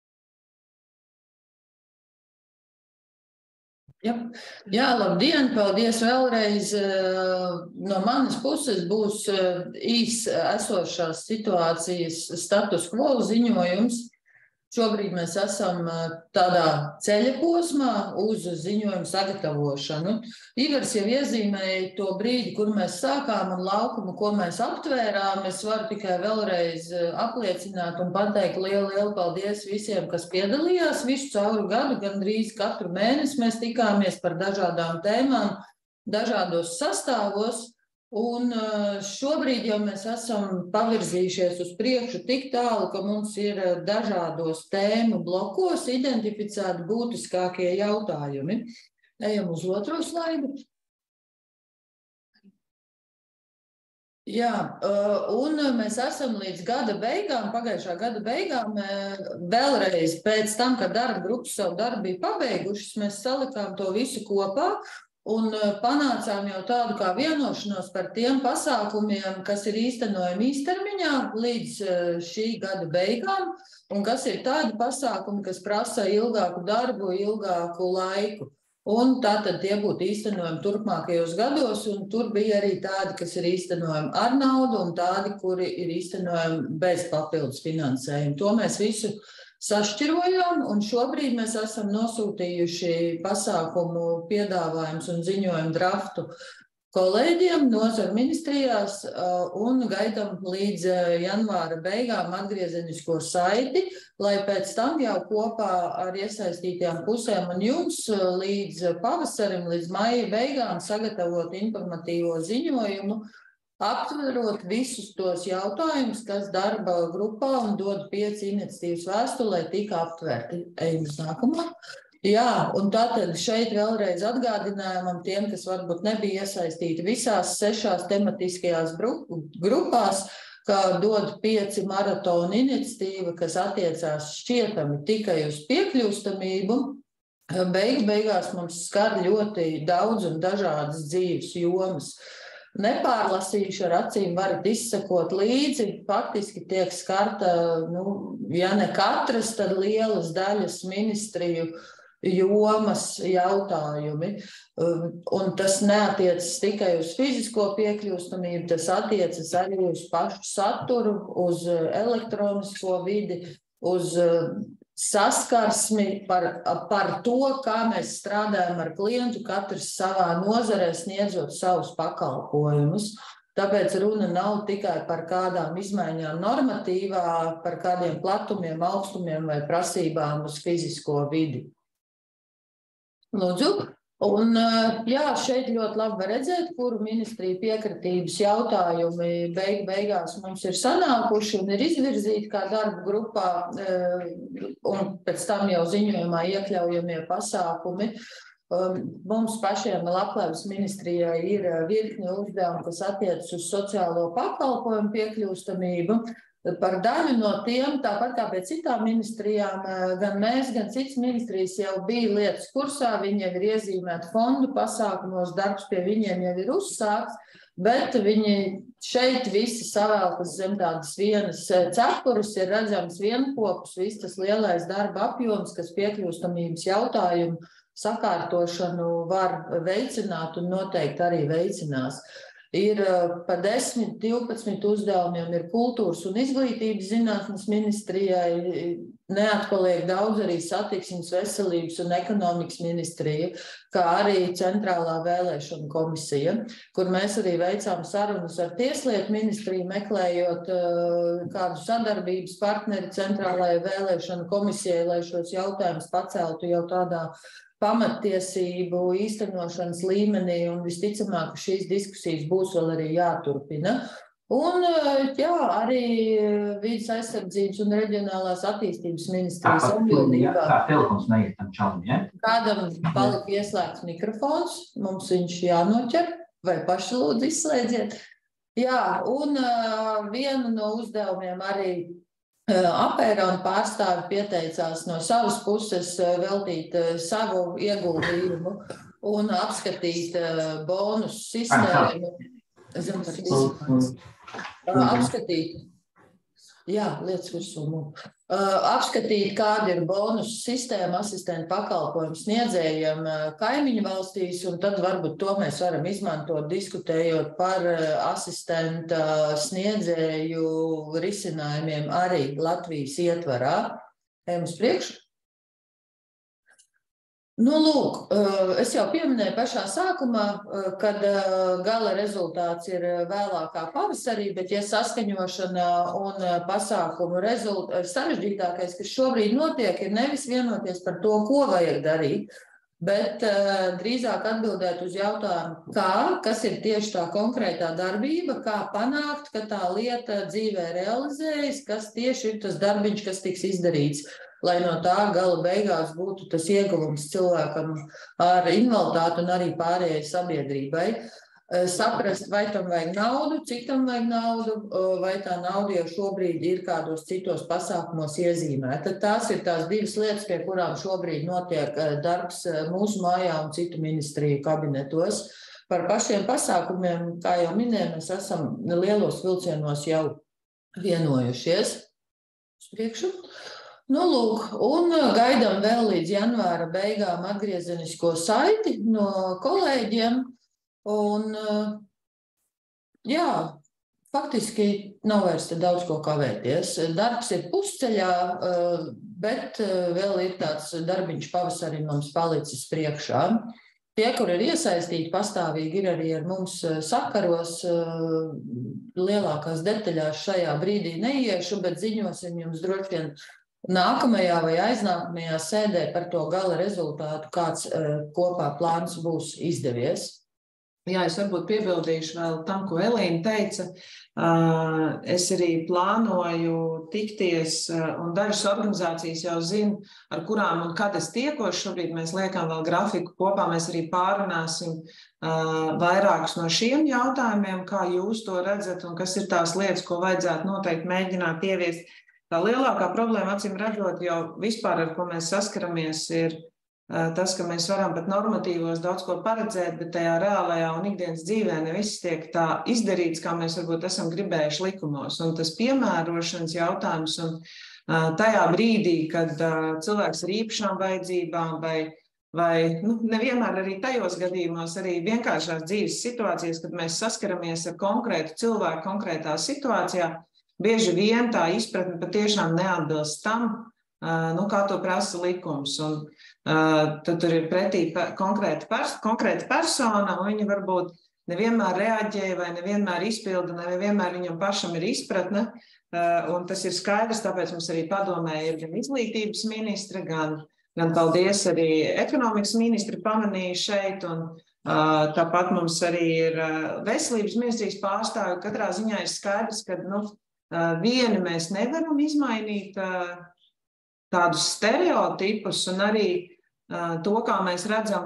Jā, labdien, paldies vēlreiz. No manas puses būs īs esošās situācijas status quo ziņojums. Šobrīd mēs esam tādā ceļa posmā uz ziņojumu sagatavošanu. Igors jau iezīmēja to brīdi, kur mēs sākām un laukumu, ko mēs aptvērām. Es varu tikai vēlreiz apliecināt un pateikt lielu paldies visiem, kas piedalījās visu cauru gadu, gandrīz katru mēnesi mēs tikāmies par dažādām tēmām, dažādos sastāvos. Un šobrīd jau mēs esam pavirzījušies uz priekšu tik tālu, ka mums ir dažādos tēmu blokos identificēti būtiskākie jautājumi. Ejam uz otro slaidu. Jā, un mēs esam līdz gada beigām, pagājušā gada beigām, vēlreiz pēc tam, kad darba grupas savu darbu bija pabeigušas, mēs salikām to visu kopā un panācām jau tādu kā vienošanos par tiem pasākumiem, kas ir īstenojami īstermiņā līdz šī gada beigām, un kas ir tādi pasākumi, kas prasa ilgāku darbu, ilgāku laiku. Un tātad tie būtu īstenojami turpmākajos gados, un tur bija arī tādi, kas ir īstenojami ar naudu, un tādi, kuri ir īstenojami bez papildus finansējumu. To mēs visu sašķirojām, un šobrīd mēs esam nosūtījuši pasākumu piedāvājums un ziņojumu draftu kolēģiem nozara ministrijās un gaidām līdz janvāra beigām atgriezenisko saiti, lai pēc tam jau kopā ar iesaistītajām pusēm un jums līdz pavasarim, līdz maija beigām sagatavot informatīvo ziņojumu, aptverot visus tos jautājumus, kas darba grupā un dod 5 iniciatīvas vēstulē tika aptverti. Ejam uz nākamo. Jā, un tātad šeit vēlreiz atgādinājumam tiem, kas varbūt nebija iesaistīti visās 6 tematiskajās grupās, ka dod 5 maratona iniciatīva, kas attiecās šķietami tikai uz piekļūstamību. Beigās mums skar ļoti daudz un dažādas dzīves jomas. Nepārlasījuši ar acīm varat izsekot līdzi, faktiski tiek skarta, ja ne katras, tad lielas daļas ministriju jomas jautājumi. Un tas neatiecas tikai uz fizisko piekļūstamību, tas attiecas arī uz pašu saturu, uz elektronisko vidi, uz saskarsmi par to, kā mēs strādājam ar klientu, katrs savā nozarē sniedzot savus pakalpojumus. Tāpēc runa nav tikai par kādām izmaiņām normatīvā, par kādiem platumiem, augstumiem vai prasībām uz fizisko vidi. Lūdzu. Un jā, šeit ļoti labi var redzēt, kuru ministriju piekritības jautājumi beigās mums ir sanākuši un ir izvirzīti kā darba grupā, un pēc tam jau ziņojumā iekļaujamie pasākumi. Mums pašiem Labklājības ministrijai ir virkni uzdevumi, kas attiecas uz sociālo pakalpojumu piekļūstamību. Par daļu no tiem, tāpat kā pie citām ministrijām, gan mēs, gan citas ministrijas jau bija lietas kursā, viņi jau ir iezīmēti fondu pasākumos, darbs pie viņiem jau ir uzsākts, bet viņi šeit visi savēlkas zem tādas vienas cepures, ir redzams vienkopus, viss tas lielais darba apjoms, kas piekļūstamības jautājumu sakārtošanu var veicināt un noteikti arī veicinās. Ir pa 10, 12 uzdevumiem ir kultūras un izglītības zinātnes ministrijai, neatpaliek daudz arī satiksmes, veselības un ekonomikas ministrija, kā arī centrālā vēlēšana komisija, kur mēs arī veicām sarunas ar tieslietu ministriju, meklējot kādu sadarbības partneri centrālajai vēlēšana komisijai, lai šos jautājumus paceltu jau tādā pamattiesību īstenošanas līmenī, un visticamāk, ka šīs diskusijas būs vēl arī jāturpina. Un jā, arī Vides aizsardzības un reģionālās attīstības ministrijas atbildībā. Tā telefons neiet tam čalim, ja? Kādam palika ieslēgts mikrofons, mums viņš jānoķer, vai paši lūdzu izslēdziet. Jā, un vienu no uzdevumiem arī Apērona pārstāvi pieteicās no savas puses veltīt savu ieguldījumu un apskatīt bonus sistēmu. Apskatīt, kāda ir bonus sistēma asistentu pakalpojumu sniedzējiem kaimiņu valstīs, un tad varbūt to mēs varam izmantot, diskutējot par asistenta sniedzēju risinājumiem arī Latvijas ietvarā. Ejam uz priekšu. Lūk, es jau pieminēju pašā sākumā, kad gala rezultāts ir vēlākā pavasarī, bet ja saskaņošana un pasākumu sarežģītākais, kas šobrīd notiek, ir nevis vienoties par to, ko vajag darīt, bet drīzāk atbildēt uz jautājumu, kas ir tieši tā konkrētā darbība, kā panākt, ka tā lieta dzīvē realizējas, kas tieši ir tas darbiņš, kas tiks izdarīts, lai no tā gala beigās būtu tas ieguvums cilvēkam ar invaliditāti un arī pārējai sabiedrībai. Saprast, vai tam vajag naudu, cik tam vajag naudu, vai tā nauda jau šobrīd ir kādos citos pasākumos iezīmēta. Tās ir tās divas lietas, pie kurām šobrīd notiek darbs mūsu mājā un citu ministriju kabinetos. Par pašiem pasākumiem, kā jau minēju, mēs esam lielos vilcienos jau vienojušies. Uz priekšu. Nu, lūk, un gaidām vēl līdz janvāra beigām atgriezenisko saiti no kolēģiem. Un, jā, faktiski nav vairs daudz ko kavēties. Darbs ir pusceļā, bet vēl ir tāds darbiņš pavasarī mums palicis priekšā. Tie, kur ir iesaistīti pastāvīgi, ir arī ar mums sakaros. Lielākās detaļās šajā brīdī neiešu, bet ziņosim jums droši vien nākamajā vai aiznākamajā sēdē par to gala rezultātu, kāds kopā plāns būs izdevies. Jā, es varbūt piebildīšu vēl tam, ko Elīna teica. Es arī plānoju tikties, un dažas organizācijas jau zina, ar kurām un kad es tiekos. Šobrīd mēs liekam vēl grafiku kopā, mēs arī pārunāsim vairākus no šiem jautājumiem, kā jūs to redzat un kas ir tās lietas, ko vajadzētu noteikti mēģināt ieviest. Tā lielākā problēma, acīm redzot, jau vispār, ar ko mēs saskaramies, ir tas, ka mēs varam pat normatīvos daudz ko paredzēt, bet tajā reālajā un ikdienas dzīvē ne viss tiek tā izdarīts, kā mēs varbūt esam gribējuši likumos. Un tas piemērošanas jautājums un tajā brīdī, kad cilvēks ar īpašām vajadzībām vai nevienmēr arī tajos gadījumos, arī vienkāršās dzīves situācijas, kad mēs saskaramies ar konkrētu cilvēku konkrētā situācijā, bieži vien tā izpratne patiešām neatbilst tam, kā to prasa likums. Un tad tur ir pretī konkrēta persona, un viņa varbūt nevienmēr reaģē vai nevienmēr izpilda, nevienmēr viņam pašam ir izpratne. Un tas ir skaidrs, tāpēc mums arī padomē ir gan izglītības ministre, gan paldies arī ekonomikas ministri pamanīja šeit, un tāpat mums arī ir veselības ministrijas pārstāvi. Katrā ziņā ir skaidrs, ka vieni mēs nevaram izmainīt tādus stereotipus un arī to, kā mēs redzam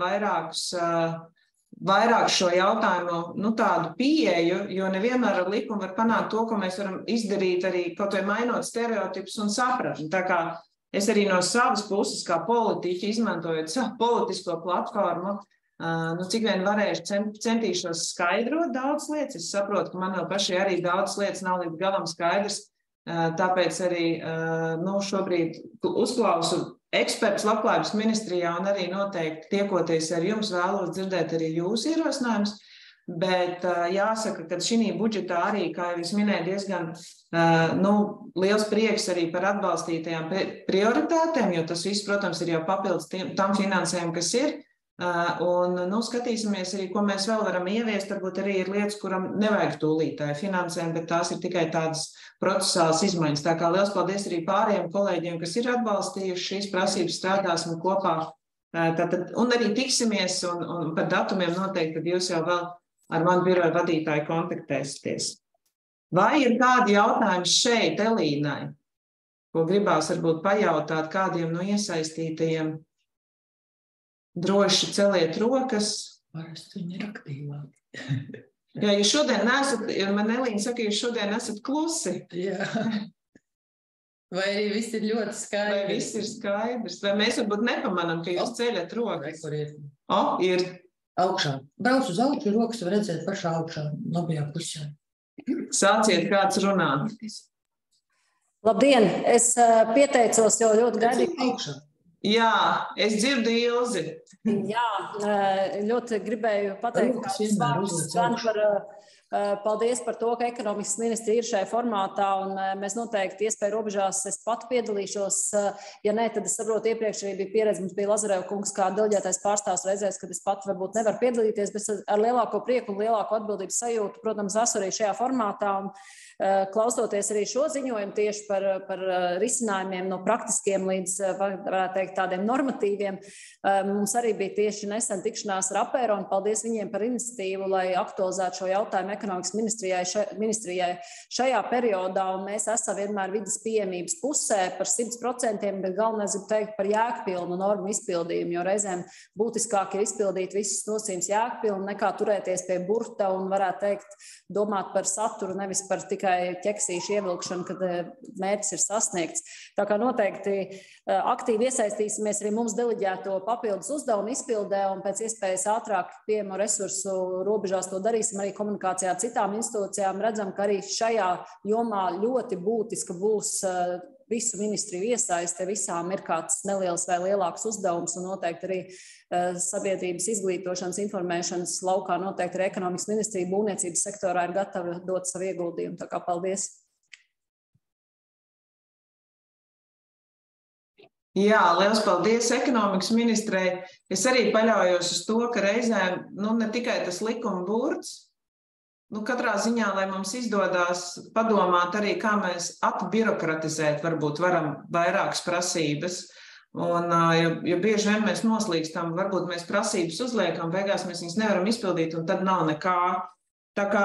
vairāk šo jautājumu, tādu pieeju, jo nevienmēr ar likumu var panākt to, ko mēs varam izdarīt arī kaut vai mainot stereotipus un sapratni. Tā kā es arī no savas puses, kā politiķi, izmantojot savu politisko platformu, cik vien varēšu centīšos skaidrot daudz lietas. Es saprotu, ka man vēl pašai arī daudz lietas nav līdz galam skaidrs. Tāpēc arī šobrīd uzklausu ekspertus Labklājības ministrijā un arī noteikti tiekoties ar jums vēlos dzirdēt arī jūsu ierosinājumus, bet jāsaka, ka šī budžetā arī, kā jau es minēju, diezgan liels prieks arī par atbalstītajām prioritātēm, jo tas viss, protams, ir jau papildus tam finansējumu, kas ir. Un skatīsimies arī, ko mēs vēl varam ieviest. Varbūt arī ir lietas, kuram nevajag tūlītāju finansējumu, bet tās ir tikai tādas procesālas izmaiņas. Tā kā liels paldies arī pārējiem kolēģiem, kas ir atbalstījuši šīs prasības, strādāsim kopā. Un arī tiksimies un par datumiem noteikti, kad jūs jau vēl ar manu biroju vadītāju kontaktēsieties. Vai ir kādi jautājumi šeit Elīnai, ko gribās varbūt pajautāt kādiem no iesaistītajiem? Droši celiet rokas. Parasti viņi ir aktīvāki. Jā, jūs šodien nesat, man Elīna saka, jūs šodien esat klusi. Jā. Vai arī viss ir ļoti skaidrs? Vai viss ir skaidrs? Vai mēs varbūt nepamanām, ka jūs ceļat rokas? Kur ir? Ir. Augšā. Brauc uz augšu, rokas var redzēt pašā augšā, labajā pusē. Sāciet kāds runāt. Labdien, es pieteicos jau ļoti gaidīgi. Augšā. Jā, es dzirdu Ilzi. Jā, ļoti gribēju pateikt, kāds vārds gan Paldies par to, ka ekonomikas ministri ir šajā formātā, un mēs noteikti iespēju robežās es pati piedalīšos. Ja nē, tad es saprotu, iepriekš arī bija pieredze, mums bija Lazareva kungs kā deleģētais pārstāvs reizēs, kad es pati varbūt nevaru piedalīties, bet ar lielāko prieku un lielāko atbildības sajūtu, protams, esmu arī šajā formātā. Un klausoties arī šo ziņojumu tieši par risinājumiem no praktiskiem līdz, varētu teikt, tādiem normatīviem, mums arī bija tieši nesen tikšanās ar Apēro, un paldies viņiem par iniciatīvu, lai aktualizētu šo jautājumu ekonomikas ministrijai šajā periodā, un mēs esam vienmēr vidas pieejamības pusē par 100%, bet galvenais ir teikt par jēgpilnu normu izpildījumu, jo reizēm būtiskāk ir izpildīt visus nosacījumus jēgpilnu, nekā turēties pie burta un, varētu teikt, domāt par saturu, nevis par tikai ķeksīšu ievilkšanu, kad mērķis ir sasniegts. Tā kā noteikti aktīvi iesaistīsimies arī mums deleģēto papildus uzdevumu izpildē un pēc iespējas ātrāk pieejamo resursu robežās to darīsim arī komunikācijā ar citām institūcijām. Redzam, ka arī šajā jomā ļoti būtiska būs visu ministriju iesaiste, visām ir kāds neliels vai lielāks uzdevums, un noteikti arī sabiedrības izglītošanas, informēšanas laukā noteikti arī ekonomikas ministrija būvniecības sektorā ir gatava dot savu ieguldījumu. Tā kā paldies. Jā, liels paldies ekonomikas ministrei. Es arī paļaujos uz to, ka reizēm ne tikai tas likuma burts, katrā ziņā, lai mums izdodās padomāt arī, kā mēs atbirokratizēt varbūt varam vairākas prasības. Un, jo bieži vien mēs noslīkstam, varbūt mēs prasības uzliekam, beigās mēs viņas nevaram izpildīt, un tad nav nekā. Tā kā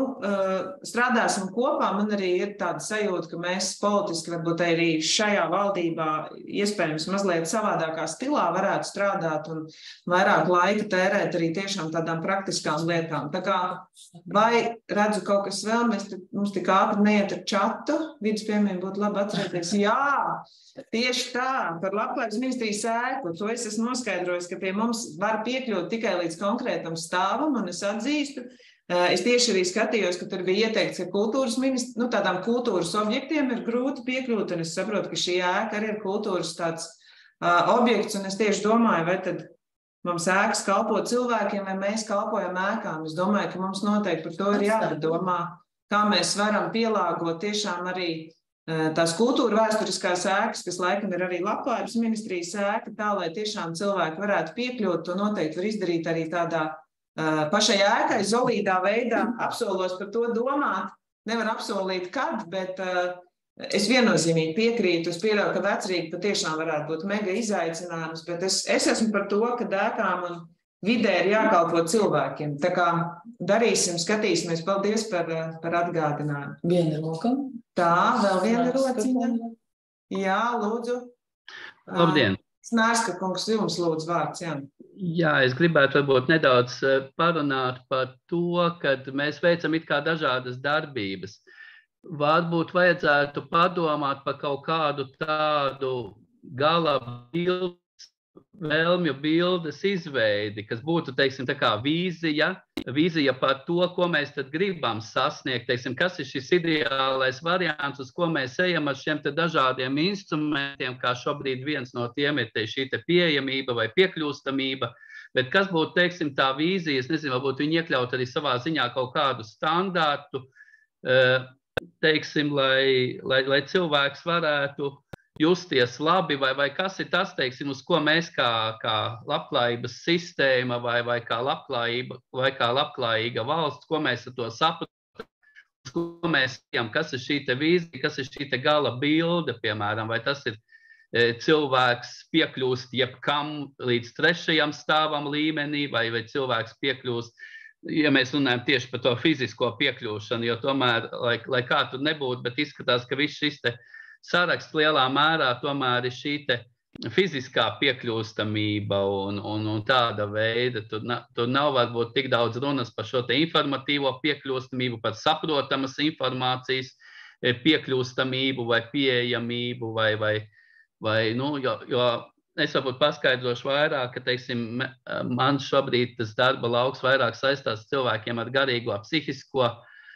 strādāsim kopā, man arī ir tāda sajūta, ka mēs politiski varbūt arī šajā valdībā iespējams mazliet savādākā stilā varētu strādāt un vairāk laika tērēt arī tiešām tādām praktiskām lietām. Tā kā vai redzu kaut kas vēl, mums tik ātri neiet ar čatu, vidas piemēram būtu labi atcerēties. Jā, tieši tā, par Labklājības ministrijas ēku, to es esmu noskaidrojis, ka pie mums var piekļūt tikai līdz konkrētam stāvam, un es atzīstu, es tieši arī skatījos, ka tur bija ieteikts, ka kultūras tādām kultūras objektiem ir grūti piekļūt, un es saprotu, ka šī ēka arī ir kultūras tāds objekts, un es tieši domāju, vai tad mums ēkas kalpo cilvēkiem, vai mēs kalpojam ēkām. Es domāju, ka mums noteikti par to ir jādomā, kā mēs varam pielāgot tiešām arī tās kultūra vēsturiskās ēkas, kas laikam ir arī Labklājības ministrijas ēka, tā, lai tiešām cilvēki varētu piekļūt, to noteikti var izdarīt arī tādā pašai ēkai, zolīdā veidā. Apsolos par to domāt. Nevar apsolīt kad, bet es viennozīmīgi piekrītu. Es pieļauju, ka Vecrīga patiešām varētu būt mega izaicinājums, bet es esmu par to, ka ēkām un vidē ir jākalpo cilvēkiem. Tā kā darīsim, skatīsimies. Paldies par atgādinājumu. Viena roka. Tā, vēl viena rociņa. Jā, lūdzu. Labdien. Snārska kungs, jums lūdzu vārds, jā. Jā, es gribētu varbūt nedaudz parunāt par to, kad mēs veicam it kā dažādas darbības. Varbūt vajadzētu padomāt par kaut kādu tādu gala vēlmju bildes izveidi, kas būtu, teiksim, tā kā vīzija par to, ko mēs tad gribam sasniegt, teiksim, kas ir šis ideālais variants, uz ko mēs ejam ar šiem te dažādiem instrumentiem, kā šobrīd viens no tiem ir šī te pieejamība vai piekļūstamība, bet kas būtu, teiksim, tā vīzija, es nezinu, varbūt viņi iekļaut arī savā ziņā kaut kādu standārtu, teiksim, lai cilvēks varētu justies labi, vai kas ir tas, teiksim, uz ko mēs kā labklājības sistēma vai kā labklājīga valsts, ko mēs ar to saprotam, uz ko mēs ejam, kas ir šī te vīzija, kas ir šī te gala bilde, piemēram, vai tas ir cilvēks piekļūst jebkam līdz 3. stāvam līmenī, vai cilvēks piekļūst, ja mēs runājam tieši par to fizisko piekļūšanu, jo tomēr, lai kā tur nebūtu, bet izskatās, ka viss šis te saraksts lielā mērā tomēr ir šī te fiziskā piekļūstamība un tāda veida. Tur nav varbūt tik daudz runas par šo te informatīvo piekļūstamību, par saprotamas informācijas piekļūstamību vai pieejamību jo es varbūt paskaidrošu vairāk, ka, teiksim, man šobrīd tas darba lauks vairāk saistās cilvēkiem ar garīgo, psihisko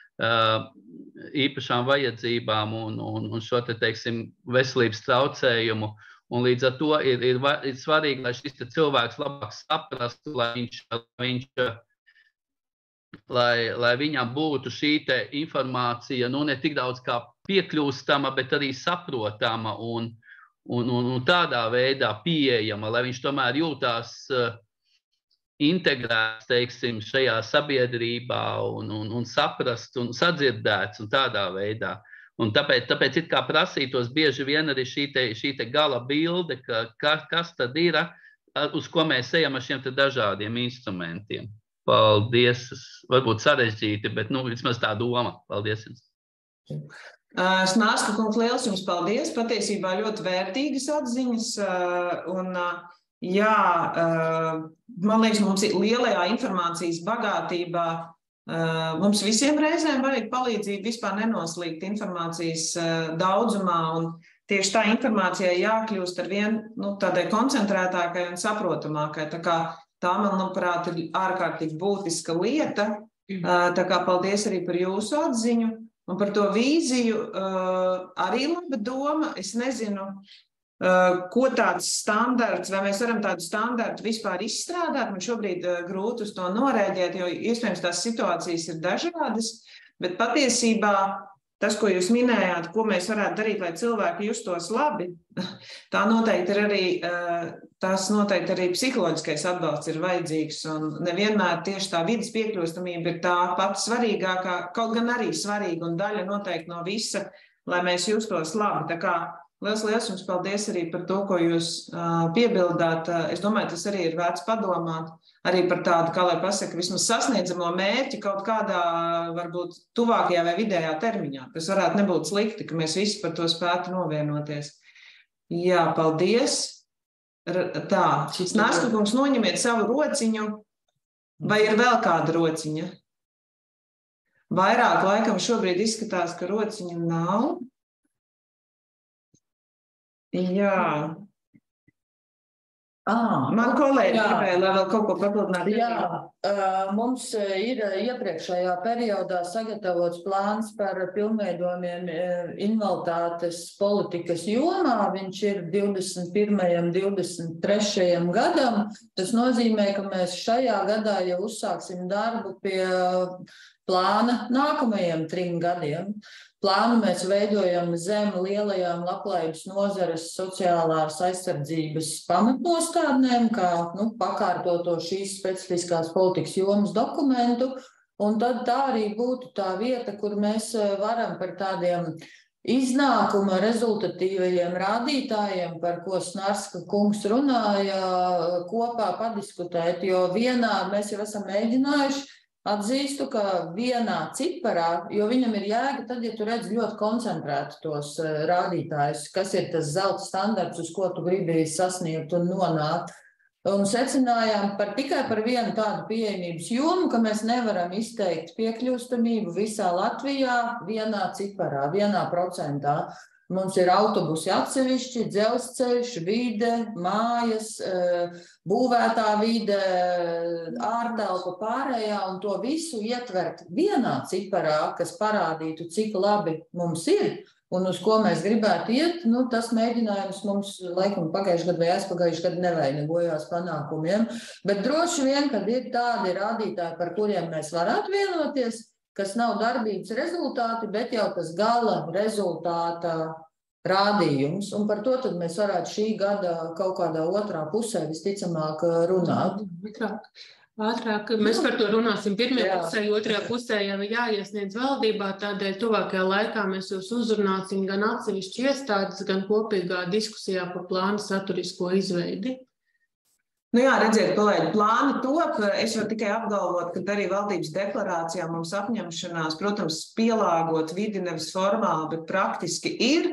īpašām vajadzībām un šo te, teiksim, veselības traucējumu. Un līdz ar to ir svarīgi, lai šis cilvēks labāk saprastu, lai viņš lai viņam būtu šī te informācija, nu, ne tik daudz kā piekļūstama, bet arī saprotama un tādā veidā pieejama, lai viņš tomēr jūtās integrēts, teiksim, šajā sabiedrībā un saprast un sadzirdēts un tādā veidā. Un tāpēc it kā prasītos bieži vien arī šī te gala bilde, kas tad ir, uz ko mēs ejam ar šiem te dažādiem instrumentiem. Paldies. Varbūt sarežģīti, bet vismaz tā doma. Paldies jums. Snārska kungs, liels jums paldies. Patiesībā ļoti vērtīgas atziņas. Un, jā, man liekas, mums ir lielajā informācijas bagātībā. Mums visiem reizēm vajag palīdzību vispār nenoslīgt informācijas daudzumā, un tieši tā informācijai jākļūst ar vien tādai koncentrētākai un saprotamākai. Tā, manuprāt, ir ārkārtīgi būtiska lieta. Tā kā paldies arī par jūsu atziņu un par to vīziju. Arī laba doma. Es nezinu, ko tāds standarts, vai mēs varam tādu standartu vispār izstrādāt. Man šobrīd grūti uz to norēģēt, jo iespējams tās situācijas ir dažādas, bet patiesībā tas, ko jūs minējāt, ko mēs varētu darīt, lai cilvēki justos labi, tas noteikti arī psiholoģiskais atbalsts ir vajadzīgs, un nevienmēr tieši tā vides piekļūstamība ir tā pati svarīgākā, kaut gan arī svarīga un daļa noteikti no visa, lai mēs justos labi. Tā kā liels jums paldies arī par to, ko jūs piebildāt. Es domāju, tas arī ir vērts padomāt arī par tādu, kā lai pasaka, vismaz sasniedzamo mērķi kaut kādā, varbūt tuvākajā vai vidējā termiņā. Tas varētu nebūt slikti, ka mēs visi par to spētu novienoties. Jā, paldies. Tā, Snārska kungs, noņemiet savu rociņu, vai ir vēl kāda rociņa? Vairāk laikam šobrīd izskatās, ka rociņa nav. Jā. Man kolēģi gribēja, lai vēl kaut ko papildinātu. Jā, mums ir iepriekšējā periodā sagatavots plāns par pilnveidojumiem invaliditātes politikas jomā. Viņš ir 21. 23. gadam. Tas nozīmē, ka mēs šajā gadā jau uzsāksim darbu pie plāna nākamajiem 3 gadiem. Plānu mēs veidojam zem lielajām labklājības nozares sociālās aizsardzības pamatnostādnēm, kā pakārtoto šīs specifiskās politikas jomas dokumentu, un tad tā arī būtu tā vieta, kur mēs varam par tādiem iznākuma rezultatīvajiem rādītājiem, par ko Snārska kungs runāja, kopā padiskutēt, jo vienā mēs jau esam mēģinājuši. Atzīstu, ka vienā ciparā, jo viņam ir jēga, tad, ja tu redzi ļoti koncentrētu tos rādītājus, kas ir tas zelta standarts, uz ko tu gribi sasniegt un nonākt. Un secinājām tikai par vienu tādu pieejamības jomu, ka mēs nevaram izteikt piekļūstamību visā Latvijā vienā ciparā, 1%. Mums ir autobusi atsevišķi, dzelzceļš, vide, mājas, būvētā vide, ārtelpa pārējā, un to visu ietvert vienā ciparā, kas parādītu, cik labi mums ir un uz ko mēs gribētu iet. Tas mēģinājums mums laikam pagājušajā gadā vai aizpagājušajā gadā nevainagojās panākumiem, bet droši vien, kad ir tādi rādītāji, par kuriem mēs varētu vienoties, kas nav darbības rezultāti, bet jau tas gala rezultāta rādījums. Un par to tad mēs varētu šī gada kaut kādā otrā pusē visticamāk runāt. Ātrāk. Mēs par to runāsim pirmajā pusē, otrajā pusē jau jāiesniedz valdībā, tādēļ tuvākajā laikā mēs jūs uzrunāsim gan atsevišķi iestādes, gan kopīgā diskusijā par plānu saturisko izveidi. Jā, redziet, kolēģi, plāni top. Es varu tikai apgalvot, ka arī valdības deklarācijā mums apņemšanās, protams, pielāgot vidi nevis formāli, bet praktiski ir.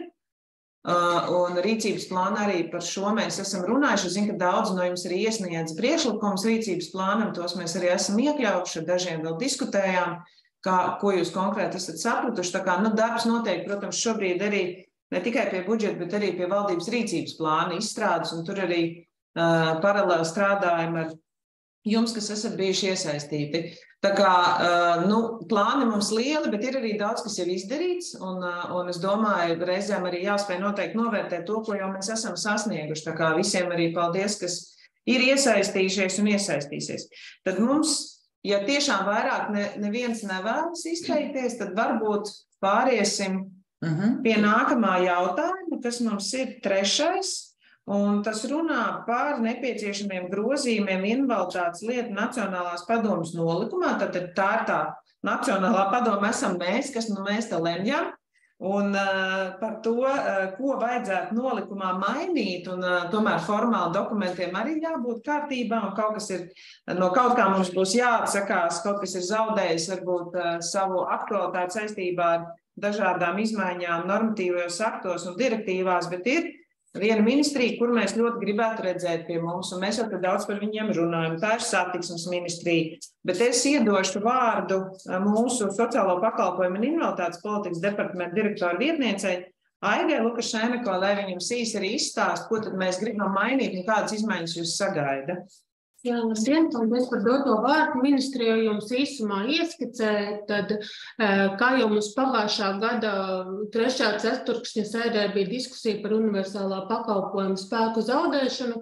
Un rīcības plāna arī par šo mēs esam runājuši. Es zinu, ka daudz no jums arī iesniedz priekšlikums rīcības plānam, tos mēs arī esam iekļaujuši, ar dažiem vēl diskutējām, ko jūs konkrēti esat sapratuši. Tā kā darbs notiek, protams, šobrīd arī ne tikai pie budžeta, bet arī pie valdības rīcības plāna izstrādes, un tur arī paralēli strādājam ar jums, kas esat bijuši iesaistīti. Tā kā plāni mums lieli, bet ir arī daudz, kas jau izdarīts, un es domāju, reizēm arī jāspēj noteikti novērtēt to, ko jau mēs esam sasnieguši. Tā kā visiem arī paldies, kas ir iesaistījušies un iesaistīsies. Tad mums ja tiešām vairāk neviens nevēlas izteikties, tad varbūt pāriesim pie nākamā jautājuma, kas mums ir 3. Un tas runā par nepieciešamiem grozījumiem invaliditātes lietu Nacionālās padomes nolikumā. Tad tā ir tā Nacionālā padome esam mēs, kas mēs te lemjam. Un par to, ko vajadzētu nolikumā mainīt, un tomēr formāli dokumentiem arī jābūt kārtībā, un kaut kas ir, no kaut kā mums būs jāatsakās, kaut kas ir zaudējis varbūt savu aktualitāti saistībā ar dažādām izmaiņām normatīvajos aktos un direktīvās, bet ir viena ministrija, kur mēs ļoti gribētu redzēt pie mums, un mēs jau daudz par viņiem runājam. Tā ir satiksmes ministrija, bet es iedošu vārdu mūsu sociālo pakalpojumu un invaliditātes politikas departamenta direktora vietniecei Aigai Lukašenko, lai viņam sīsi arī izstāst, ko tad mēs gribam mainīt un kādas izmaiņas jūs sagaida. Jā, labdien, paldies par doto vārdu. Ministrija jums īsumā ieskicēja, tad, kā jau mums pagājušā gada 3. ceturkšņa sēdē bija diskusija par universālā pakalpojuma spēku zaudēšanu,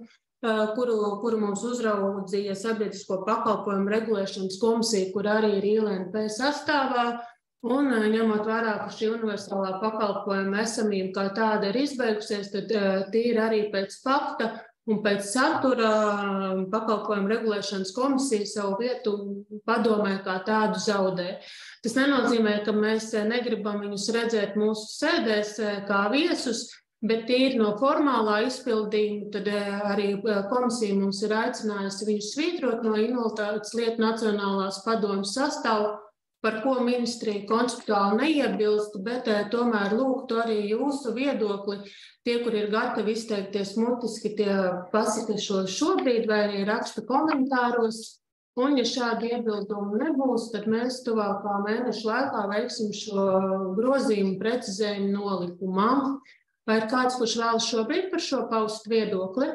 kuru mums uzraudzīja Sabiedrisko pakalpojumu regulēšanas komisija, kur arī ir ILNP sastāvā. Un ņemot vērā, ka šī universālā pakalpojuma esamība kā tāda ir izbeigusies, tad tīri arī pēc fakta un pēc satura pakalpojumu regulēšanas komisija savu vietu padomē kā tādu zaudē. Tas nenozīmē, ka mēs negribam viņus redzēt mūsu sēdēs kā viesus, bet tīri no formālā izpildījuma, tad arī komisija mums ir aicinājusi viņus svītrot no invaliditātes lietu Nacionālās padomes sastāvu, par ko ministrija konceptuāli neiebilstu, bet tomēr lūgtu arī jūsu viedokli. Tie, kur ir gatavi izteikties mutiski, tie pasaka šo šobrīd vai arī raksta komentāros. Un, ja šādi iebildumi nebūs, tad mēs tuvākā mēneša laikā veiksim šo grozījumu precizējumu nolikumā. Vai ir kāds, kurš vēlas šobrīd par šo paust viedokli?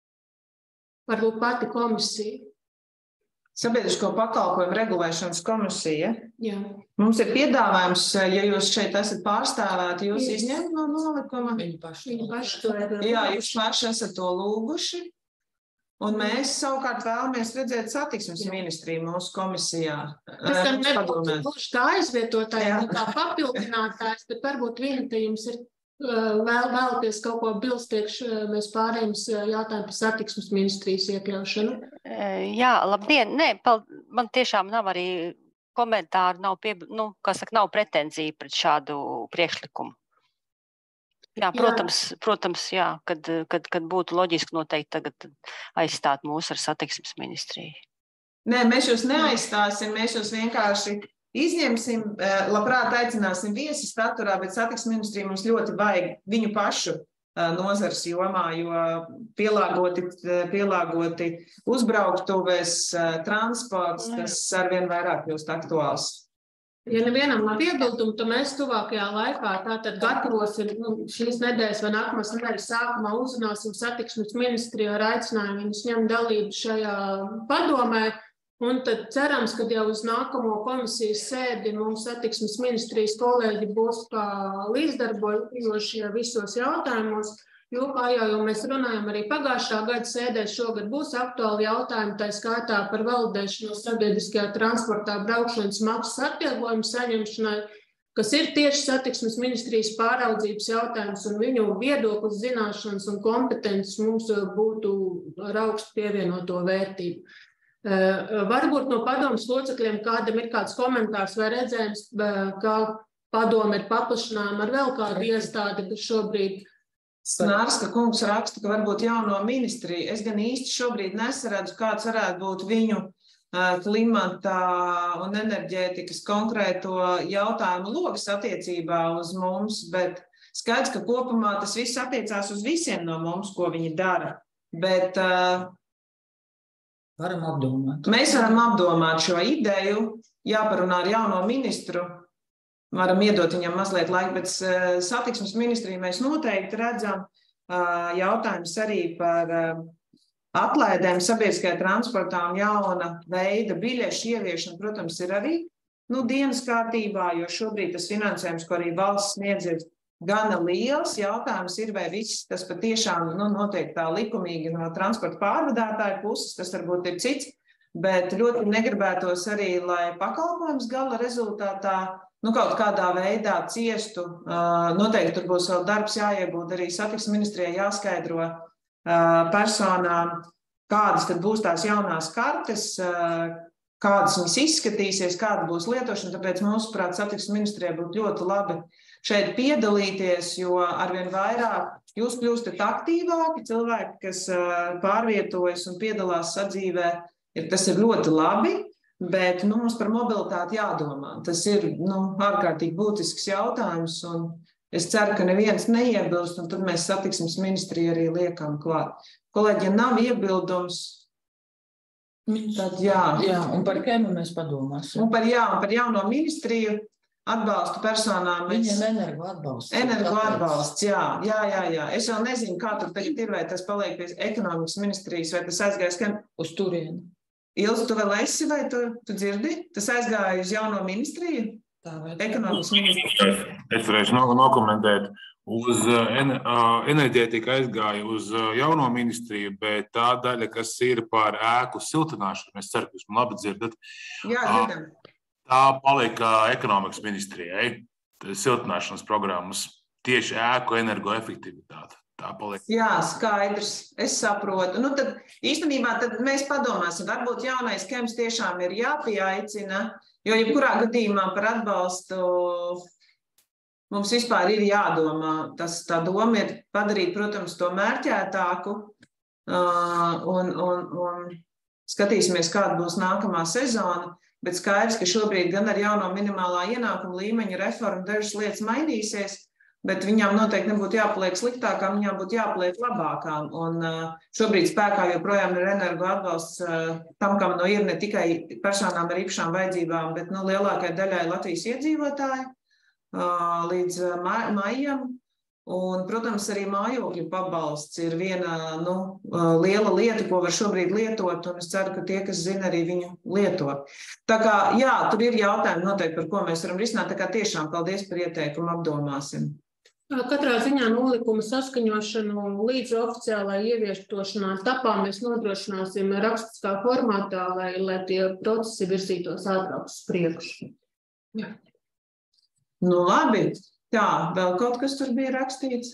Varbūt pati komisija. Sabiedrisko pakalpojumu regulēšanas komisija. Jā. Mums ir piedāvājums, ja jūs šeit esat pārstāvēti, jūs izņemt no nolikuma. Viņi paši to ir. Jā, jūs paši esat to lūguši. Un mēs savukārt vēlamies redzēt satiksmes ministriju mūsu komisijā. Tas tam nebūtu gluži kā aizvietotāji, kā papildinātājs, bet varbūt viena te jums ir vēlaties kaut ko bilst priekš, mēs pārējums jautājumu par satiksmes ministrijas iekļaušanu. Jā, labdien. Nē, man tiešām nav arī komentāru, nav pretenzija pret šādu priekšlikumu. Jā, protams, jā, kad būtu loģiski noteikti tagad aizstāt mūs ar satiksmes ministriju. Nē, mēs jūs neaizstāsim, mēs jūs vienkārši izņemsim, labprāt aicināsim viesi staturā, bet satiksmes ministrija mums ļoti vajag viņu pašu nozares jomā, jo pielāgoti uzbrauktuves, transports, tas arvien vairāk kļūst aktuāls. Ja nevienam nav iebildumu, tad mēs tuvākajā laikā tātad gatavosim šīs nedēļas vai nākamās nedēļas sākumā uzrunāsim satiksmes ministriju ar aicinājumu viņus ņemt dalību šajā padomē. Un tad cerams, ka jau uz nākamo komisijas sēdi mums satiksmes ministrijas kolēģi būs kā līdzdarbojošie visos jautājumos, jo, kā jau mēs runājam arī pagājušā gada sēdē, šogad būs aktuāli jautājumi, tā skaitā par validēšanu sabiedriskajā transportā braukšanas maksas atvieglojumu saņemšanai, kas ir tieši satiksmes ministrijas pāraudzības jautājums, un viņu viedoklis, zināšanas un kompetences mums būtu ar augstu pievienoto vērtību. Varbūt no padomes locekļiem kādam ir kāds komentārs vai redzējums, ka padome ir paplašinājuma ar vēl kādu iestādi, kas šobrīd. Snārska kungs raksta, ka varbūt jauno ministriju. Es gan īsti šobrīd nesaredzu, kāds varētu būt viņu klimata un enerģētikas konkrēto jautājumu logas attiecībā uz mums, bet skaidrs, ka kopumā tas viss attiecās uz visiem no mums, ko viņi dara. Bet varam apdomāt. Mēs varam apdomāt šo ideju, jāparunā ar jauno ministru. Varam iedot viņam mazliet laika, bet satiksmes ministriju mēs noteikti redzam. Jautājums arī par atlaidēm sabiedriskajā transportā un jauna veida biļešu ieviešana, protams, ir arī dienas kārtībā, jo šobrīd tas finansējums, ko arī valsts sniedz, ir gana liels. Jautājums ir, vai viss tas patiešām notiek tā likumīgi no transporta pārvadātāju puses, tas varbūt ir cits bet ļoti negribētos arī, lai pakalpojums gala rezultātā kaut kādā veidā ciestu. Noteikti tur būs vēl darbs jāiegūt, arī satiksmes ministrijai jāskaidro personām, kādas tad būs tās jaunās kartes, kādas viņas izskatīsies, kāda būs lietošana. Tāpēc mūsuprāt satiksmes ministrijai būtu ļoti labi šeit piedalīties, jo arvien vairāk jūs kļūstat aktīvāki, cilvēki, kas pārvietojas un piedalās sadzīvē, tas ir ļoti labi, bet mums par mobilitāti jādomā. Tas ir ārkārtīgi būtisks jautājums, un es ceru, ka neviens neiebilst, un tad mēs satiksmes ministriju arī liekam klāt. Kolēģi, ja nav iebildums, tad jā. Jā, un par kēmu mēs padomāsim. Un par jauno ministriju atbalstu personām. Viņiem energoatbalsts. Energoatbalsts, jā. Es vēl nezinu, kā tur tagad ir, vai tas paliek pie ekonomikas ministrijas, vai tas aizgājas uz turieni. Ilzi, tu vēl esi, vai tu dzirdi? Tas aizgāja uz jauno ministriju? Ekonomikas ministriju. Es varēšu nokomentēt. Uz enerģētika aizgāja uz jauno ministriju, bet tā daļa, kas ir par ēku siltināšanu, es ceru, ka jūs man labi dzirdat. Jā, dzirdam. Tā palika ekonomikas ministrijai, siltināšanas programmas, tieši ēku energoefektivitāte. Jā, skaidrs, es saprotu. Tad īstenībā tad mēs padomāsim, varbūt jaunais KEMS tiešām ir jāpieaicina, jo jebkurā gadījumā par atbalstu mums vispār ir jādomā. Tā doma ir padarīt, protams, to mērķētāku un skatīsimies, kāda būs nākamā sezona, bet skaidrs, ka šobrīd gan ar jauno minimālā ienākuma līmeņa reformu dažas lietas mainīsies, bet viņām noteikti nebūtu jāpaliek sliktākām, viņām būtu jāpaliek labākām. Un šobrīd spēkā joprojām ir energoatbalsts tam, kam ir ne tikai personām ar īpašām vajadzībām, bet lielākai daļai Latvijas iedzīvotāji līdz maijam. Un, protams, arī mājokļu pabalsts ir viena liela lieta, ko var šobrīd lietot, un es ceru, ka tie, kas zina, arī viņu lieto. Tā kā, jā, tur ir jautājumi noteikti, par ko mēs varam risināt, tā kā tiešām paldies par ieteikumu, apdomāsim. Katrā ziņā nolikuma saskaņošanu līdz oficiālai ieviešošanā etapā mēs nodrošināsim rakstiskā formātā, lai tie procesi virzītos ātrāk uz priekšu. Jā. Labi. Tā, vēl kaut kas tur bija rakstīts?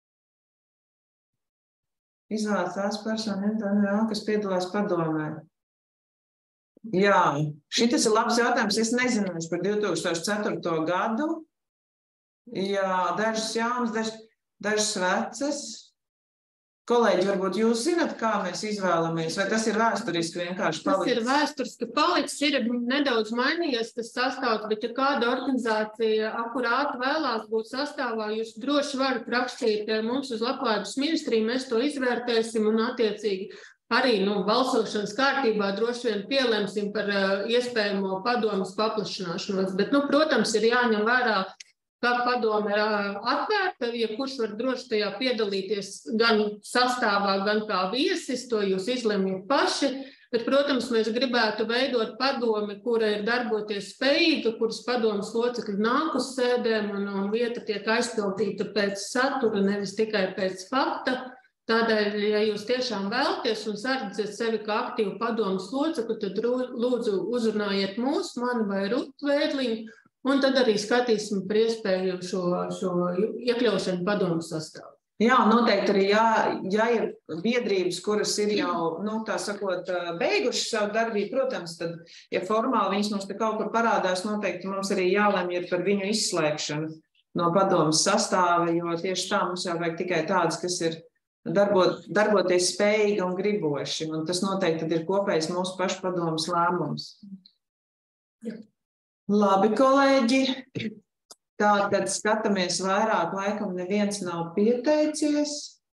Izvēlēt tās personas, kas piedalās padomē. Jā, šitas ir labs jautājums. Es nezinu par 2004. gadu. Jā, dažas jaunas, dažas vecas. Kolēģi, varbūt jūs zināt, kā mēs izvēlamies, vai tas ir vēsturiski vienkārši palicis? Tas ir vēsturiski palicis, ir nedaudz mainījies tas sastāvs, bet ja kāda organizācija akurāti vēlās būt sastāvā, jūs droši varat rakstīt mums uz Labklājības ministriju, mēs to izvērtēsim un attiecīgi arī balsošanas kārtībā droši vien pielemsim par iespējamo padomas paplašināšanos, bet, protams, ir jāņem vērā, kā padome ir atvērta, ja kurš var droši tajā piedalīties gan sastāvā, gan kā viesis, to jūs izlemjat paši, bet, protams, mēs gribētu veidot padomi, kura ir darboties spējīga, kuras padomas locekļi nāk uz sēdēm un vieta tiek aizpildīta pēc satura, nevis tikai pēc fakta. Tādēļ, ja jūs tiešām vēlaties un sardzat sevi kā aktīvu padomas locekli, tad lūdzu uzrunājiet mūs, mani vai Rutu Vēdliņu, un tad arī skatīsim par iespēju šo iekļaušanu padomas sastāvā. Jā, noteikti arī ir biedrības, kuras ir jau, tā sakot, beiguši savu darbību. Protams, tad, ja formāli viņas mums te kaut kur parādās, noteikti mums arī jālemj par viņu izslēgšanu no padomas sastāva, jo tieši tā mums jau vajag tikai tādas, kas ir darboties spējīgi un griboši. Un tas noteikti tad ir kopējs mūsu pašu padomas lēmums. Jā. Labi, kolēģi, tātad skatāmies vairāk, laikam neviens nav pieteicies.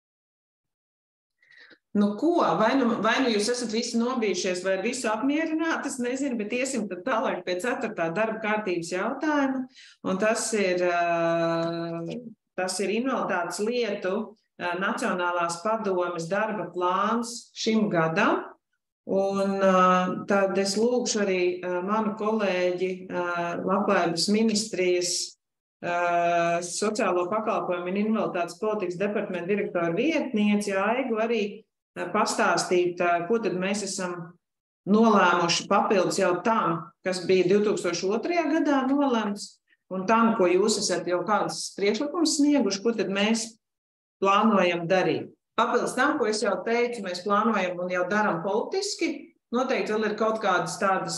Ko, vai nu jūs esat visi nobijušies vai ar visu apmierināti, es nezinu, bet iesim tad tālāk pie 4. darba kārtības jautājuma, un tas ir invaliditātes lietu Nacionālās padomes darba plāns šim gadam. Un tad es lūgšu arī manu kolēģi Labklājības ministrijas sociālo pakalpojumu un invaliditātes politikas departamenta direktora vietnieci Aigu arī pastāstīt, ko tad mēs esam nolēmuši papildus jau tam, kas bija 2002. gadā nolēmts, un tam, ko jūs esat jau kādas priekšlikumus snieguši, ko tad mēs plānojam darīt. Papildus tam, ko es jau teicu, mēs plānojam un jau daram politiski, noteikti vēl ir kaut kādas tādas,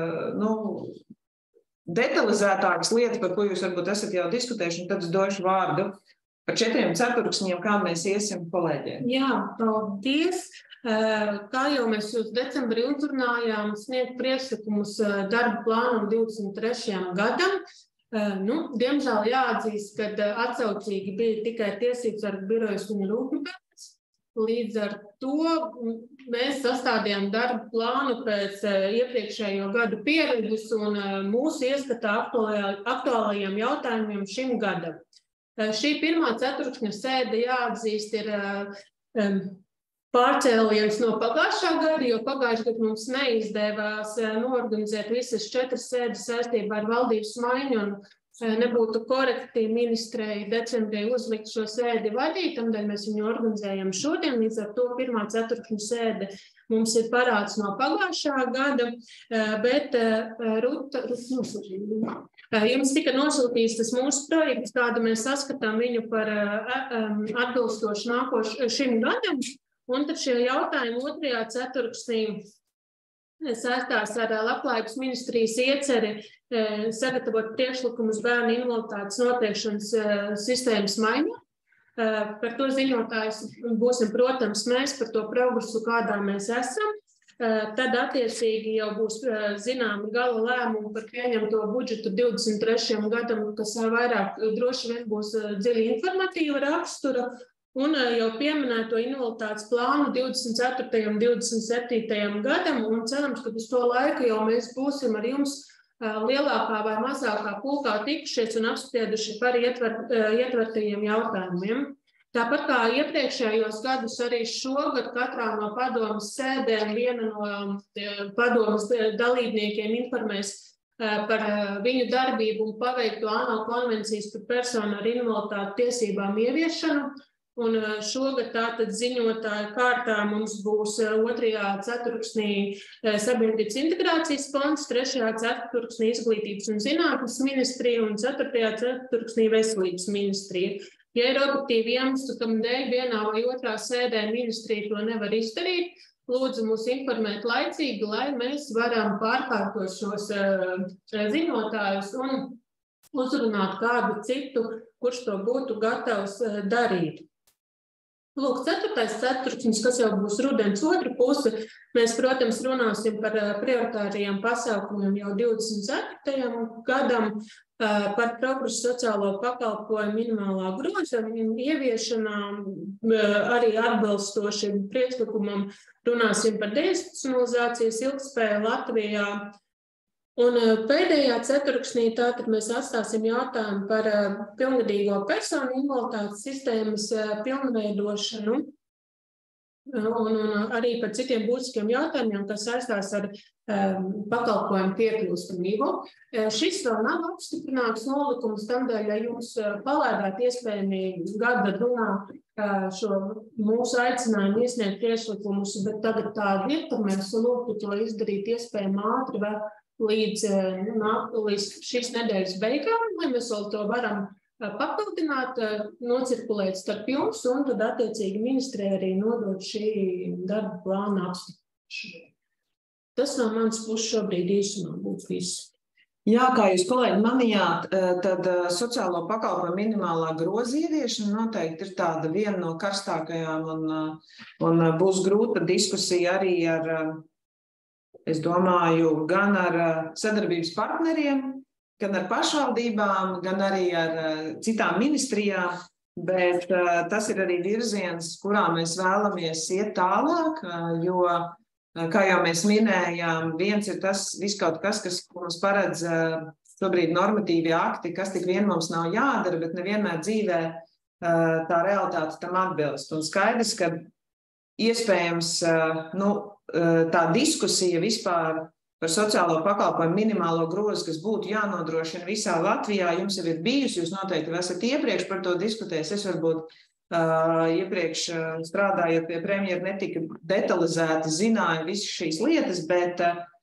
detalizētākas lietas, par ko jūs varbūt esat jau diskutējuši, un tad es došu vārdu par 4 ceturksņiem, kā mēs iesim kolēģiem. Jā, paldies. Kā jau mēs uz decembrī uzrunājām, sniegt priekšlikumus darba plānam 23. gadam. Diemžēl jāatzīst, ka atsaucīgi bija tikai Tiesības sargu birojas un Rūpnīcas. Līdz ar to mēs sastādījām darba plānu pēc iepriekšējo gadu pieredzes un mūsu ieskatā aktuālajiem jautājumiem šim gadam. Šī pirmā ceturkšņa sēde, jāatzīst, ir pārcēliens no pagājušā gada, jo pagājušajā gadā mums neizdevās noorganizēt visas 4 sēdes saistībā ar valdības maiņu un nebūtu korekti ministrei decembrī uzlikt šo sēdi vadīt, tādēļ mēs viņu organizējam šodien, līdz ar to pirmā ceturkšņa sēde mums ir parāds no pagājušā gada, bet jums tika nosūtīts tas mūsu projekts, kādu mēs saskatām viņu par atbilstošu nākošu šim gadam. Un tad šie jautājumi 2. ceturksnī saistās ar Labklājības ministrijas ieceri sagatavot priekšlikumus bērnu invaliditātes noteikšanas sistēmas maiņā. Par to ziņotājs būsim, protams, mēs par to progresu, kādā mēs esam. Tad attiecīgi jau būs zināmi gala lēmumi par pieņemto budžetu 23. gadam, kas vairāk droši vien būs dziļi informatīva rakstura. Un jau pieminēto invaliditātes plānu 24. un 27. gadam, un cerams, ka uz to laiku jau mēs būsim ar jums lielākā vai mazākā pulkā tikušies un apsprieduši par ietvertajiem jautājumiem. Tāpat kā iepriekšējos gadus, arī šogad katrā no padomas sēdēm viena no padomas dalībniekiem informēs par viņu darbību un paveikto ANO konvencijas par personu ar invaliditāti tiesībām ieviešanu. Un šogad tātad ziņotāja kārtā mums būs 2. ceturksnī Sabiedrības integrācijas fonds, 3. ceturksnī Izglītības un zinātnes ministrija un 4. ceturksnī Veselības ministrija. Ja ir objektīvi iemesli, kam dēļ vienā vai otrā sēdē ministrija to nevar izdarīt, lūdzu mūs informēt laicīgi, lai mēs varam pārkārtot šos ziņotājus un uzrunāt kādu citu, kurš to būtu gatavs darīt. Lūk, 4. ceturksnis, kas jau būs rudens otra puse, mēs, protams, runāsim par prioritāriem pasākumiem jau 24. gadam, par progresu sociālo pakalpojumu minimālā groza ieviešanā, arī atbilstoši priekšlikumam runāsim par deinstitucionalizācijas ilgtspēju Latvijā. Un pēdējā ceturksnī tātad mēs atstāsim jautājumu par pilngadīgo personu invaliditātes sistēmas pilnveidošanu un arī par citiem būtiskiem jautājumiem, kas saistās ar pakalpojumu piekļūstamību. Šis vēl nav apstiprināts nolikums, tādēļ, ja jums palaidāt iespējami gada runā šo mūsu aicinājumu iesniegt priekšlikumus, bet tagad tādi ir, tad mēs lūgtu to izdarīt iespējami ātri vēl līdz šīs nedēļas beigām, lai mēs vēl to varam papildināt, nocirkulēt starp jums un tad attiecīgi ministrē arī nodot šī darba plāna apstiprināšanu. Tas no manas puses šobrīd īsumā būtu viss. Jā, kā jūs, kolēģi, manījāt, tad sociālo pakalpojumu minimālā groza ieviešana noteikti ir tāda viena no karstākajām un būs grūta diskusija arī ar, es domāju, gan ar sadarbības partneriem, gan ar pašvaldībām, gan arī ar citām ministrijām, bet tas ir arī virziens, kurā mēs vēlamies iet tālāk, jo, kā jau mēs minējām, viens ir tas viskaut kas mums paredz šobrīd normatīvi akti, kas tik vien mums nav jādara, bet nevienmēr dzīvē tā realitāte tam atbilst. Un skaidrs, ka iespējams, tā diskusija vispār par sociālo pakalpojumu minimālo grozu, kas būtu jānodrošina visā Latvijā, jums jau ir bijusi, jūs noteikti esat iepriekš par to diskutējis. Es varbūt iepriekš strādājot pie premjera netika detalizēti zināja visas šīs lietas, bet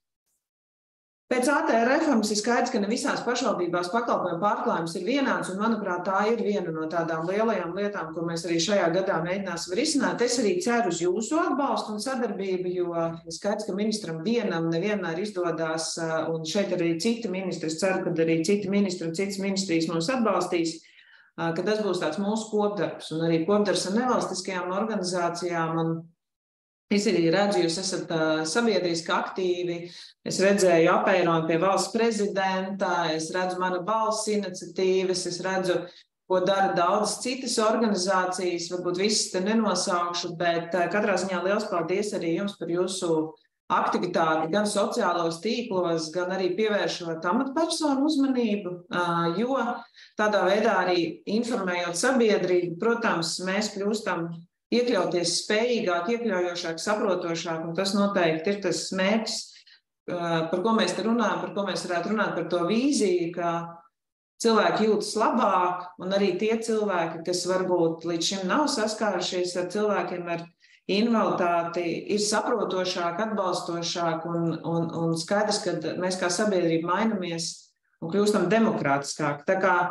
pēc ATR reformas ir skaidrs, ka ne visās pašvaldībās pakalpojumu pārklājums ir vienāds, un, manuprāt, tā ir viena no tādām lielajām lietām, ko mēs arī šajā gadā mēģināsim risināt. Es arī ceru uz jūsu atbalstu un sadarbību, jo skaidrs, ka ministram vienam nevienmēr izdodās, un šeit arī citi ministri, es ceru, ka arī citi ministri un citas ministrijas mūs atbalstīs, ka tas būs tāds mūsu kopdarbs, un arī kopdarbs ar nevalstiskajām organizācijām, un es arī redzu, jūs esat sabiedriski aktīvi, es redzēju apeirojumu pie valsts prezidenta, es redzu mana balss iniciatīvas, es redzu, ko dara daudzas citas organizācijas, varbūt visas te nenosaukšu, bet katrā ziņā liels paldies arī jums par jūsu aktivitāti gan sociālos tīklos, gan arī pievēršot amatpersonu uzmanību, jo tādā veidā arī informējot sabiedrību, protams, mēs kļūstam iekļauties spējīgāk, iekļaujošāk, saprotošāk, un tas noteikti ir tas mērķis, par ko mēs te runājam, par ko mēs varētu runāt par to vīziju, ka cilvēki jūtas labāk, un arī tie cilvēki, kas varbūt līdz šim nav saskārušies ar cilvēkiem ar invaliditāti, ir saprotošāk, atbalstošāk, un skaidrs, ka mēs kā sabiedrība mainamies un kļūstam demokrātiskāk. Tā kā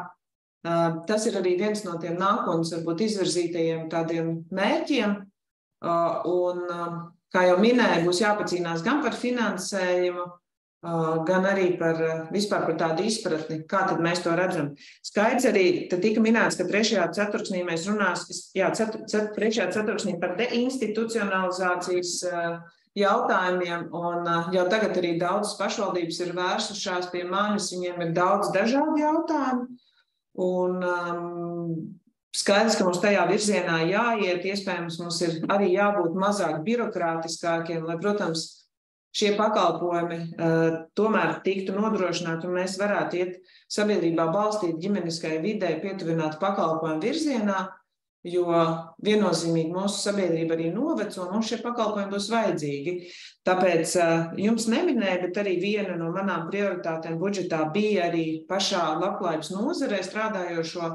tas ir arī viens no tiem nākotnes, varbūt izvirzītajiem tādiem mērķiem, un, kā jau minēju, būs jāpacīnās gan par finansējumu, gan arī vispār par tādu izpratni, kā tad mēs to redzam. Skaidrs arī, te tika minēts, ka trešajā ceturksnī mēs trešajā ceturksnī par deinstitucionalizācijas jautājumiem, un jau tagad arī daudzas pašvaldības ir vērsušās pie manis, viņiem ir daudz dažādu jautājumu, un skaidrs, ka mums tajā virzienā jāiet, iespējams, mums ir arī jābūt mazāk birokrātiskākiem, lai, protams, šie pakalpojumi tomēr tiktu nodrošināti, un mēs varētu iet sabiedrībā balstīt ģimeniskai videi pietuvinātu pakalpojumu virzienā, jo viennozīmīgi mūsu sabiedrība arī noveco, un mums šie pakalpojumi būs vajadzīgi. Tāpēc jums neminēju, bet arī viena no manām prioritātēm budžetā bija arī pašā labklājības nozarē strādājošo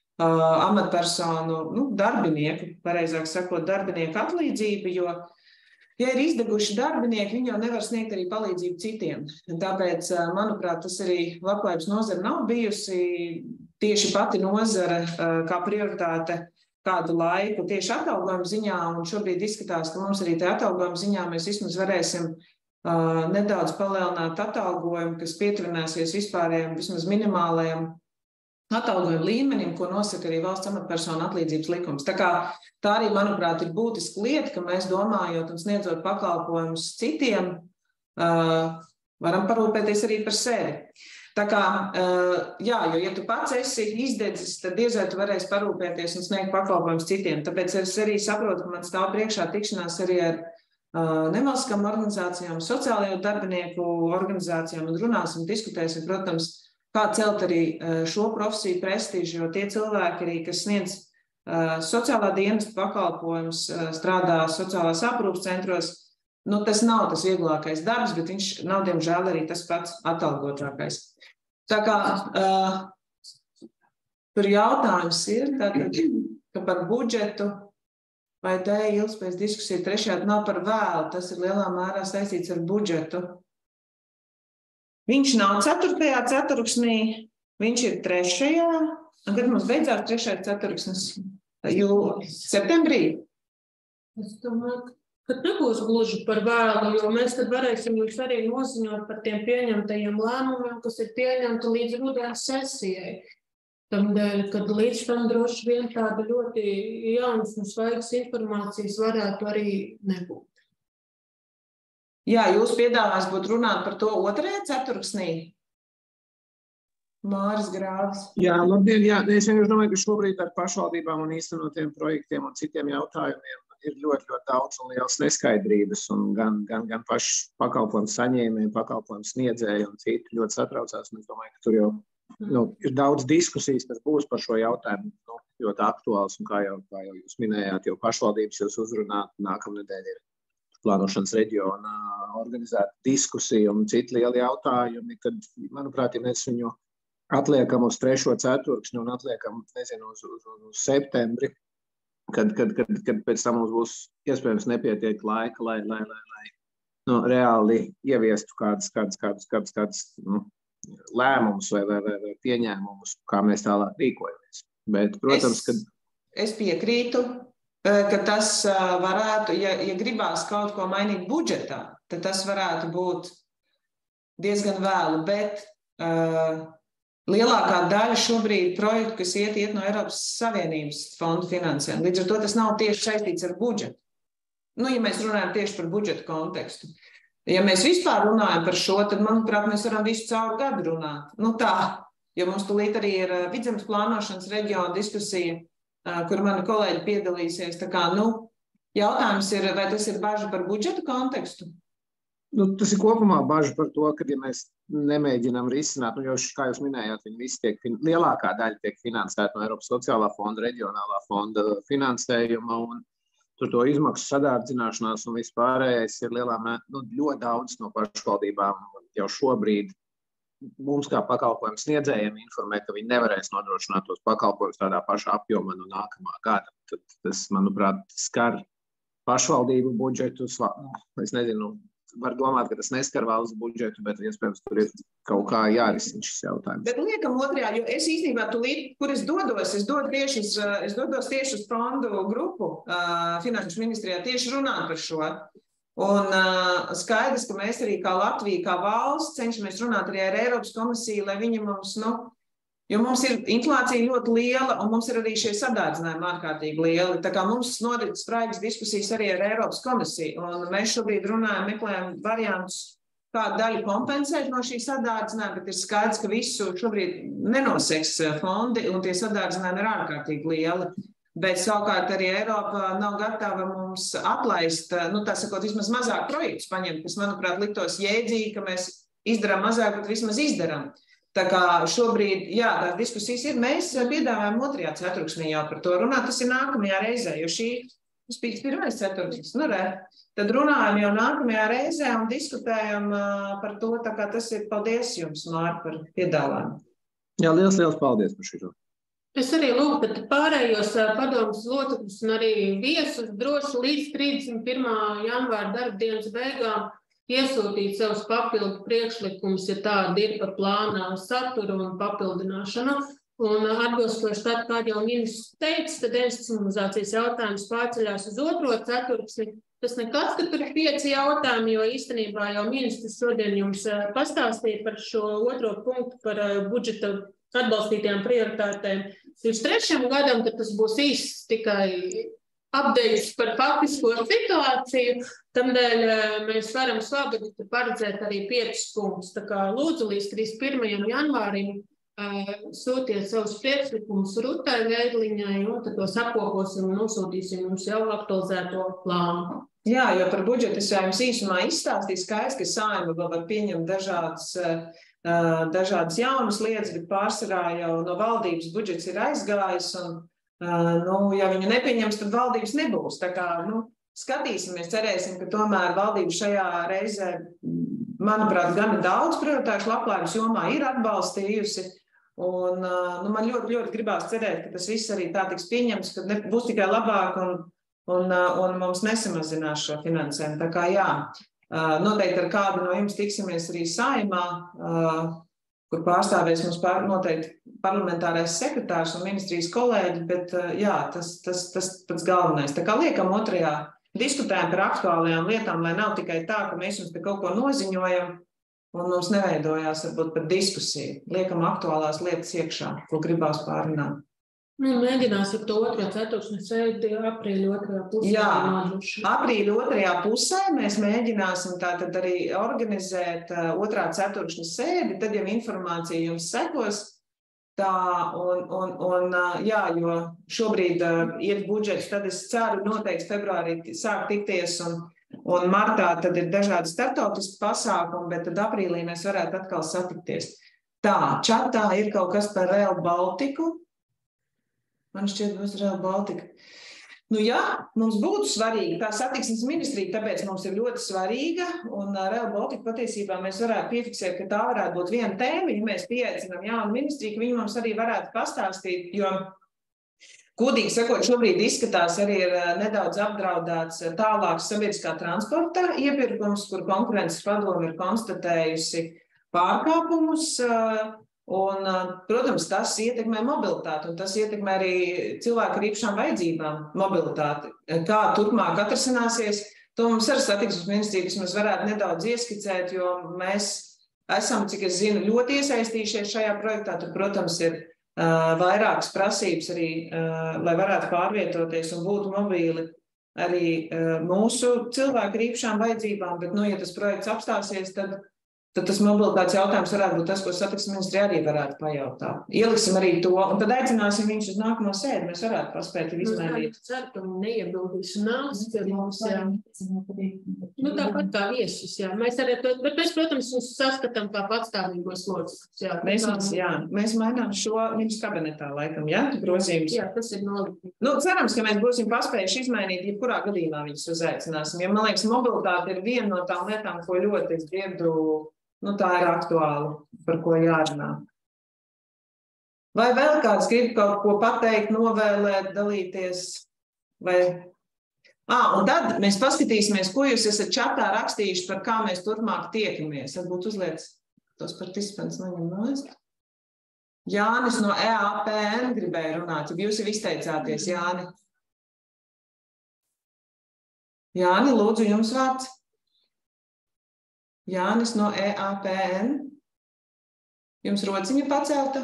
amatpersonu, darbinieku, pareizāk sakot, darbinieku atlīdzību, jo, ja ir izdeguši darbinieki, viņi jau nevar sniegt arī palīdzību citiem. Tāpēc, manuprāt, tas arī labklājības nozara nav bijusi tieši pati nozara kā prioritāte kādu laiku tieši atalgojuma ziņā, un šobrīd izskatās, ka mums arī te atalgojuma ziņā mēs vismaz varēsim nedaudz palielināt atalgojumu, kas pietuvināsies vispārējiem, vismaz minimālajiem atalgojuma līmenim, ko nosaka arī valsts amatpersonu atlīdzības likums. Tā arī, manuprāt, ir būtiska lieta, ka mēs domājot un sniedzot pakalpojumus citiem, varam parūpēties arī par sevi. Tā kā, jo ja tu pats esi izdedzis, tad diez vai tu varēsi parūpēties un sniegt pakalpojumus citiem. Tāpēc es arī saprotu, ka man stāv priekšā tikšanās arī ar nevalstiskām organizācijām, sociālajā darbinieku organizācijām, un runāsim, diskutēsim, protams, kā celt arī šo profesiju prestižu, jo tie cilvēki arī, kas sniedz sociālā dienesta pakalpojumus, strādā sociālās aprūpes centros, tas nav tas vieglākais darbs, bet viņš nav, diemžēl, arī tas pats atalgotākais. Tā kā tur jautājums ir, ka par budžetu vai te ilgspējas diskusija trešajā nav par vēlu, tas ir lielā mērā saistīts ar budžetu. Viņš nav 4. ceturksnī, viņš ir 3. Un kad mums beidzās 3. ceturksnis? Septembrī? Es domāju, ka nebūs gluži par vēlu, jo mēs tad varēsim jūs arī noziņot par tiem pieņemtajiem lēmumiem, kas ir pieņemti līdz rudens sesijai. Tādēļ, kad līdz tam droši vien tāda ļoti jaunas un svaigas informācijas varētu arī nebūt. Jā, jūs piedāvājat būtu runāt par to 2. ceturksnī? Māris Grāvis. Jā, labdien, jā. Es vienkārši domāju, ka šobrīd ar pašvaldībām un īstenotiem projektiem un citiem jautājumiem ir ļoti, ļoti daudz un liels neskaidrības, un gan paši pakalpojumu saņēmēji, pakalpojumu sniedzēji un citi ļoti satraucās. Un es domāju, ka tur jau ir daudz diskusijas, kas būs par šo jautājumu, ļoti aktuāls, un kā jau jūs minējāt, jau pašvaldības jūs uzrunāt, nākamnedēļ ir plānošanas reģionā organizēta diskusija un citi lieli jautājumi, kad, manuprāt, ja mēs viņu atliekam uz 3. ceturksni un atliekam, nezinu, uz septembri, kad pēc tam mums būs iespējams nepietiek laika, lai reāli ieviestu kādas lēmumus vai pieņēmumus, kā mēs tālāk rīkojamies. Bet, protams, Es piekrītu, ka tas varētu, ja gribās kaut ko mainīt budžetā, tad tas varētu būt diezgan vēlu, bet lielākā daļa šobrīd projektu, kas iet no Eiropas Savienības fondu finansēm. Līdz ar to tas nav tieši saistīts ar budžetu. Ja mēs runājam tieši par budžetu kontekstu. Ja mēs vispār runājam par šo, tad, manuprāt, mēs varam visu cauru gadu runāt. Jo mums tūlīt arī ir vidzemes plānošanas reģiona diskusija, kur mani kolēģi piedalīsies. Tā kā, jautājums ir, vai tas ir baža par budžetu kontekstu? Tas ir kopumā baža par to, ka, ja mēs nemēģinām risināt, jo, kā jūs minējāt, viņi visi lielākā daļa tiek finansēta no Eiropas sociālā fonda, reģionālā fonda finansējuma, un tur to izmaksu sadārdzināšanās un vispārējais ir ļoti daudz no pašvaldībām jau šobrīd mums kā pakalpojumu sniedzējiem informē, ka viņi nevarēs nodrošināt tos pakalpojumus tādā pašā apjomā no nākamā gada. Tad tas, manuprāt, skar pašvaldību budžetus. Es nezinu, var domāt, ka tas neskar valsts budžetu, bet iespējams tur ir kaut kā jārisina šis jautājums. Bet liekam otrajā, jo es īstenībā tūlīt, kur es dodos tieši uz fondu grupu Finanšu ministrijā tieši runāt par šo. Un skaidrs, ka mēs arī kā Latvija, kā valsts cenšamies runāt arī ar Eiropas komisiju, lai viņi mums, jo mums ir inflācija ļoti liela un mums ir arī šie sadārdzinājumi ārkārtīgi lieli. Tā kā mums norit spraigas diskusijas arī ar Eiropas komisiju. Un mēs šobrīd meklējam variantus, kādu daļu kompensēt no šī sadārdzinājuma, bet ir skaidrs, ka visu šobrīd nenoseks fondi un tie sadārdzinājumi ir ārkārtīgi lieli. Bet savukārt arī Eiropa nav gatava mums atlaist, tā sakot, vismaz mazāk projektus paņemt, kas, manuprāt, liktos jēdzīgi, ka mēs izdarām mazāk, bet vismaz izdarām. Tā kā šobrīd, tās diskusijas ir, mēs piedāvājam 2. ceturksnī jau par to runāt, tas ir nākamajā reizē, jo tas bija 1. ceturksnis, tad runājam jau nākamajā reizē un diskutējam par to, tā kā tas ir, paldies jums, Māri, par piedāvājumu. Jā, liels paldies par šo. Es arī lūgtu pārējos padomus locekļus un arī viesus droši līdz 31. janvāra darba dienas beigām iesūtīt savus papildu priekšlikumus, ja tādi ir par plāna saturu un papildināšanu. Un atbilstoši tad, kā jau ministrs teica, tad institucionalizācijas jautājums pārceļās uz 2. ceturksni. Tas nekas, ka tur ir 5 jautājumi, jo īstenībā jau ministrs šodien jums pastāstīja par šo 2. punktu par budžeta atbalstītajām prioritātēm. 23. gadam, tad tas būs īsts tikai updates par faktisko situāciju. Tamdēļ mēs varam šobrīd paredzēt arī 5 punktus. Tā kā lūdzu līdz 31. janvārim sūtiet savus priekšlikumus Rutai Veidliņai, un tad tos apkoposim un nosūtīsim mums jau aktualizēto plānu. Jā, jo par budžetu es jums īsumā izstāstīju, skaidrs, ka Saeima vēl var pieņemt dažādas jaunas lietas, bet pārsvarā jau no valdības budžets ir aizgājis, un, ja viņu nepieņems, tad valdības nebūs. Tā kā, skatīsimies, cerēsim, ka tomēr valdība šajā reizē, manuprāt, gana daudz prioritāšu labklājības jomā ir atbalstījusi, un man ļoti, ļoti gribās cerēt, ka tas viss arī tā tiks pieņemts, ka būs tikai labāk un mums nesamazinās šo finansējumu. Tā kā jā, noteikti ar kādu no jums tiksimies arī Saeimā, kur pārstāvēs mums noteikti parlamentārais sekretārs un ministrijas kolēģi, bet jā, tas pats galvenais. Tā kā liekam 2. diskutējam par aktuālajām lietām, lai nav tikai tā, ka mēs jums te kaut ko noziņojam un mums neveidojās varbūt par diskusiju. Liekam aktuālās lietas iekšā, ko gribās pārrunāt. Mēģināsim to 2. ceturksni sēdi aprīļa 2. pusē. Jā, aprīļa 2. pusē mēs mēģināsim tātad arī organizēt 2. ceturkšņa sēdi, tad jau informācija jums sekos. Jā, jo šobrīd ir budžets, tad es ceru noteikti februārī sāk tikties un martā tad ir dažādi starptautiski pasākumi, bet tad aprīlī mēs varētu atkal satikties. Čatā ir kaut kas par Rail Baltiku. Man šķiet, būs Rail Baltica. Jā, mums būtu svarīga tā satiksmes ministrija, tāpēc mums ir ļoti svarīga, un Rail Baltica patiesībā mēs varētu piefiksēt, ka tā varētu būt viena tēma, ja mēs pieaicinām jaunu ministriju, ka viņi mums arī varētu pastāstīt, jo Godīgi sakot, šobrīd izskatās arī ir nedaudz apdraudēts tālāks sabiedriskā transporta iepirkums, kur konkurences padome ir konstatējusi pārkāpumus. Un, protams, tas ietekmē mobilitāti, un tas ietekmē arī cilvēku ar īpašām vajadzībām mobilitāti. Kā turpmāk atrasināsies, to mums ar satiksmes ministriju vismaz varētu nedaudz ieskicēt, jo mēs esam, cik es zinu, ļoti iesaistījušies šajā projektā. Tur, protams, ir vairākas prasības arī, lai varētu pārvietoties un būt mobīli arī mūsu cilvēku ar īpašām vajadzībām, bet, ja tas projekts apstāsies, tad tas mobilitātes jautājums varētu būt tas, ko satiksmes ministrija arī varētu pajautāt. Ieliksim arī to, un tad aicināsim viņus uz nākamo sēdi, mēs varētu paspēt izmērīt. Es ceru, ka neiebildīs un nāks pie mums, jā. Tāpat kā viesus, jā. Mēs arī, bet mēs, protams, saskatām kā patstāvīgos locekļus, jā. Mēs mainām šo ministru kabinetā, laikam, jā, grozījums. Jā, tas ir nolikumi. Cerams, ka mēs būsim paspējuši izmainīt, jebkurā gadījumā viņus uzaicināsim, jo, man liekas, mobilitāte ir viena no tām lietām, ko ļoti es dzirdu. Tā ir aktuāla, par ko jārunā. Vai vēl kāds grib kaut ko pateikt, novēlēt, dalīties? Un tad mēs paskatīsimies, ko jūs esat čatā rakstījuši, par kā mēs turpmāk tiekamies. Varbūt uzliec tos participants neņem nost. Jānis no EAPN gribēja runāt, ja jūs jau izteicāties, Jāni. Jāni, lūdzu, jums vārds. Jānis no EAPN. Jums rociņa pacelta?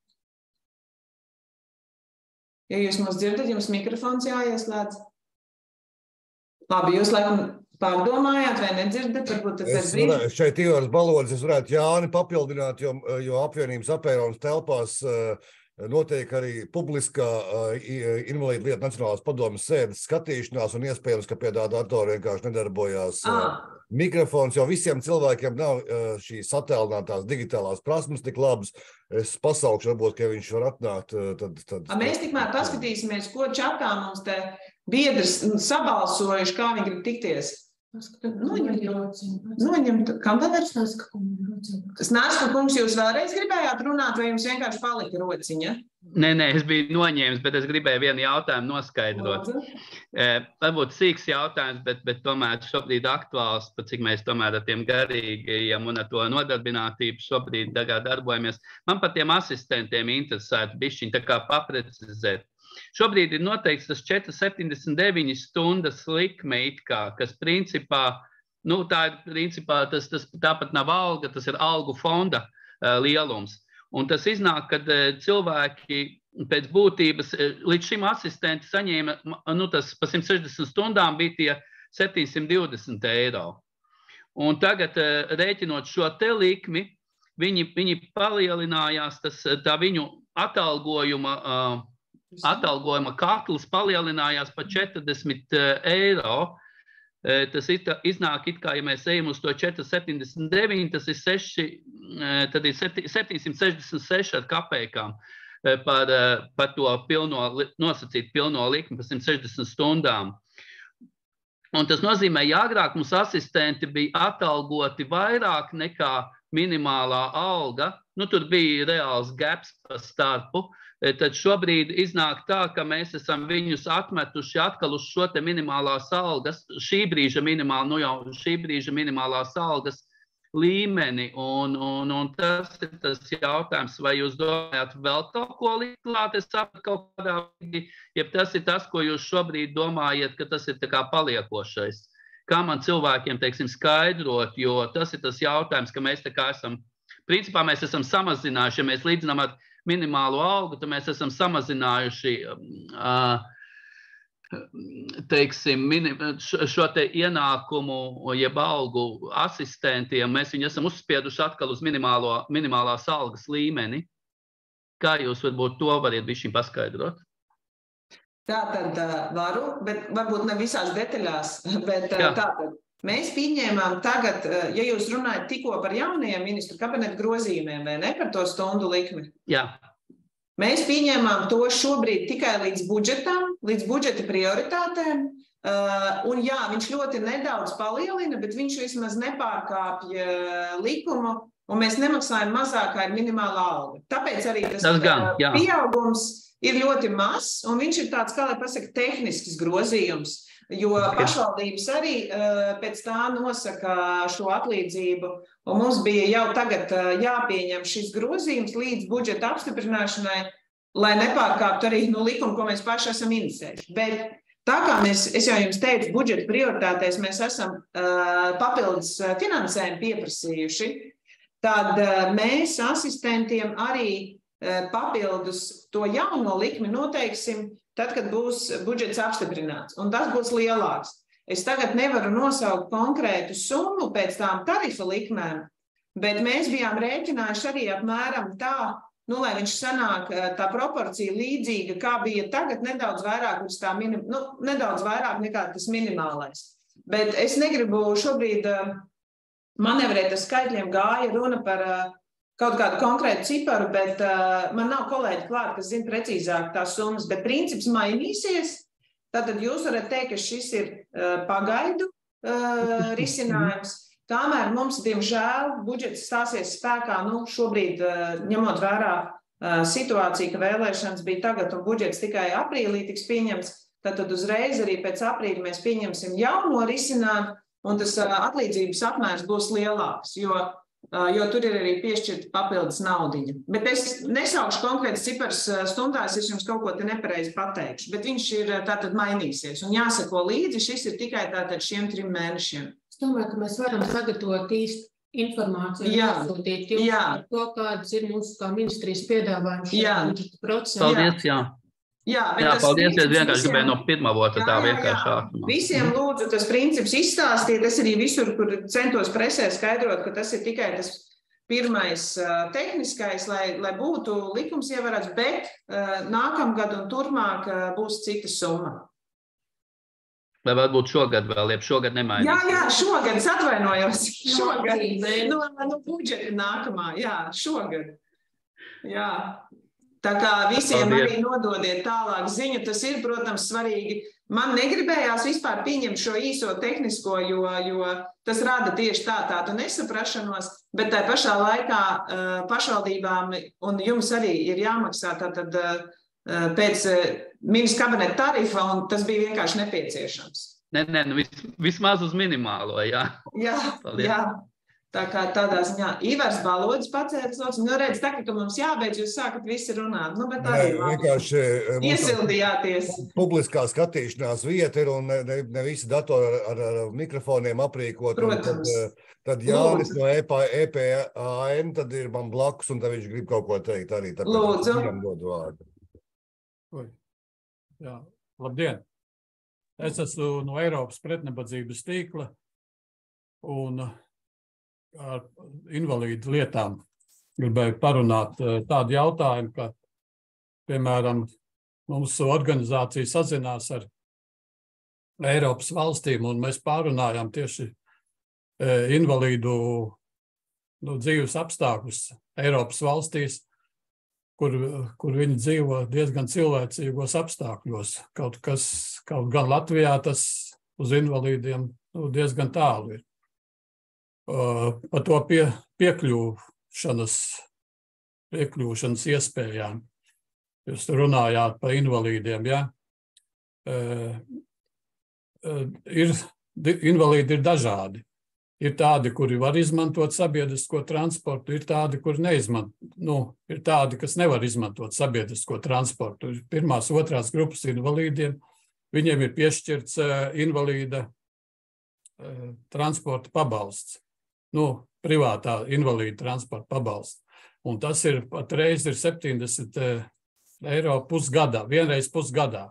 Ja jūs mūs dzirdat, jums mikrofons jāieslēdz. Labi, jūs laikam pārdomājāt vai nedzirdat? Šeit Ivars Balodis, es varētu Jāni papildināt, jo apvienības apēronas telpās notiek arī publiskā invalīdu lietu Nacionālās padomes sēdes skatīšanās un iespējams, ka pie tā datora vienkārši nedarbojās mikrofons, jo visiem cilvēkiem nav šīs attēlinātās digitālās prasmes tik labas. Es pasaukšu, varbūt, ka viņš var atnākt. Mēs tikmēr paskatīsimies, ko čatā mums te biedrs sabalsojuši, kā viņi grib tikties. Kam vēl ir? Snaska kungs, jūs vēlreiz gribējāt runāt, vai jums vienkārši palika rociņa? Nē, es biju noņēmis, bet es gribēju vienu jautājumu noskaidrot. Varbūt sīks jautājums, bet tomēr šobrīd aktuāls, pat cik mēs tomēr ar tiem garīgajiem un ar to nodarbinātību šobrīd darbojamies. Man par tiem asistentiem interesētu bišķiņ tā kā paprecizēt. Šobrīd ir noteikts tas 4,79 stundas likme, kas principā, tāpat nav alga, tas ir algu fonda lielums. Un tas iznāk, kad cilvēki pēc būtības, līdz šim asistenti saņēma, tas pa 160 stundām bija tie 720 eiro. Un tagad, rēķinot šo te likmi, viņi palielinājās, tā viņu atalgojuma katls palielinājās par 40 eiro. Tas iznāk, ja mēs ejam uz to 4,79, tas ir 766 ar kapekām par to nosacīt pilno likmi par 160 stundām. Un tas nozīmē, ja agrāk mums asistenti bija atalgoti vairāk nekā minimālā alga, tur bija reāls gaps pa starpu, tad šobrīd iznāk tā, ka mēs esam viņus atmetuši atkal uz šo te minimālās algas, šī brīža minimālās algas līmeni. Un tas ir tas jautājums, vai jūs domājat vēl kaut ko likt klāt, es sapratu kaut kādā vidi, ja tas ir tas, ko jūs šobrīd domājat, ka tas ir tā kā paliekošais. Kā man cilvēkiem, teiksim, skaidrot, jo tas ir tas jautājums, ka mēs tā kā esam, principā mēs esam samazinājuši, ja mēs līdzinām ar minimālo algu, tad mēs esam samazinājuši šo te ienākumu, jeb algu asistentiem. Mēs viņu esam uzspieduši atkal uz minimālās algas līmeni. Kā jūs varbūt to variet bišķiņ paskaidrot? Tātad varu, bet varbūt ne visās detaļās, bet tātad. Mēs pieņēmām tagad, ja jūs runājat tikko par jaunajiem ministru kabineta grozījumiem, vai ne, par to stundu likmi? Jā. Mēs pieņēmām to šobrīd tikai līdz budžetam, līdz budžeta prioritātēm, un jā, viņš ļoti nedaudz palielina, bet viņš vismaz nepārkāpja likumu, un mēs nemaksājam mazākā ir minimālā alga. Tāpēc arī tas pieaugums ir ļoti mazs, un viņš ir tāds, kā lai pasaka, tehnisks grozījums, jo pašvaldības arī pēc tā nosaka šo atlīdzību, un mums bija jau tagad jāpieņem šis grozījums līdz budžeta apstiprināšanai, lai nepārkāptu arī likumu, ko mēs paši esam inicējuši. Bet tā kā es jau jums teicu, budžeta prioritātēs mēs esam papildus finansējumu pieprasījuši, tad mēs asistentiem arī papildus to jauno likmi noteiksim, tad, kad būs budžets apstiprināts, un tas būs lielāks. Es tagad nevaru nosaukt konkrētu summu pēc tām tarifa likmēm, bet mēs bijām rēķinājuši arī apmēram tā, lai viņš sanāk tā proporcija līdzīga, kā bija tagad, nedaudz vairāk, nedaudz vairāk nekā tas minimālais. Bet es negribu šobrīd manevrēt ar skaitļiem, gāja runa par kaut kādu konkrētu ciparu, bet man nav kolēģi klāt, kas zina precīzāk tās summas, bet princips mainīsies. Tātad jūs varat teikt, ka šis ir pagaidu risinājums. Kamēr mums, diemžēl, budžets stāsies spēkā, šobrīd ņemot vērā situāciju, ka vēlēšanas bija tagad un budžets tikai aprīlī tiks pieņemts, tad uzreiz arī pēc aprīļa mēs pieņemsim jauno risinājumu, un tas atlīdzības apmērs būs lielāks, jo tur ir arī piešķirta papildus naudiņa. Bet es nesaukšu konkrētas cipars stundās, es jums kaut ko te nepareizi pateikšu, bet viņš ir tātad mainīsies, un jāsako līdzi, šis ir tikai tātad šiem 3 mēnešiem. Es domāju, ka mēs varam sagatavot īstu informāciju un nosūtīt jums par to, kādas ir mūsu kā ministrijas piedāvājums šajā budžeta procesā. Paldies, paldies, es vienkārši gribēju no pirmavota tā vienkāršāk. Visiem lūdzu tas princips izstāstīt, es arī visur, kur centos presē skaidrot, ka tas ir tikai tas pirmais tehniskais, lai būtu likums ievērots, bet nākamgad un turpmāk būs cita summa. Vai varbūt šogad vēl, jeb šogad nemainīs? Jā, šogad, es atvainojos. Šogad, budžeta nākamā, šogad. Jā. Tā kā visiem arī nododiet tālāk ziņu, tas ir, protams, svarīgi. Man negribējās vispār pieņemt šo īso tehnisko, jo tas rada tieši tādu nesaprašanos, bet tā pašā laikā pašvaldībām un jums arī ir jāmaksā tātad pēc ministra kabineta tarifa, un tas bija vienkārši nepieciešams. Nē, vismaz uz minimālo, jā. Jā. Tā kā tādā ziņā Ivars Balodis pacēlis loks, redz, tā, ka mums jābeidz, jūs sākat visi runāt. Bet arī vienkārši iesildījāties. Publiskā skatīšanās vieta ir, un ne visi datori ar mikrofoniem aprīkot. Protams. Tad Jānis no EPAN, tad ir man blakus, un tad viņš grib kaut ko teikt arī. Lūdzu. Jā, labdien! Es esmu no Eiropas pretnabadzības tīkla un ar invalīdu lietām gribēju parunāt tādu jautājumu, ka, piemēram, mūsu organizācija sazinās ar Eiropas valstīm, un mēs pārunājām tieši invalīdu dzīves apstākļus Eiropas valstīs, kur viņi dzīvo diezgan cilvēcīgos apstākļos. Kaut gan Latvijā tas uz invalīdiem diezgan tālu ir. Par to piekļūšanas iespējām. Jūs runājāt par invalīdiem, jā? Invalīdi ir dažādi. Ir tādi, kuri var izmantot sabiedrisko transportu, ir tādi, kuri ir tādi, kas nevar izmantot sabiedrisko transportu. Pirmās, otrās grupas invalīdiem, viņiem ir piešķirts invalīda transporta pabalsts, privātā invalīda transporta pabalsts. Un tas ir patreiz ir 70 eiro pusgadā, vienreiz pusgadā.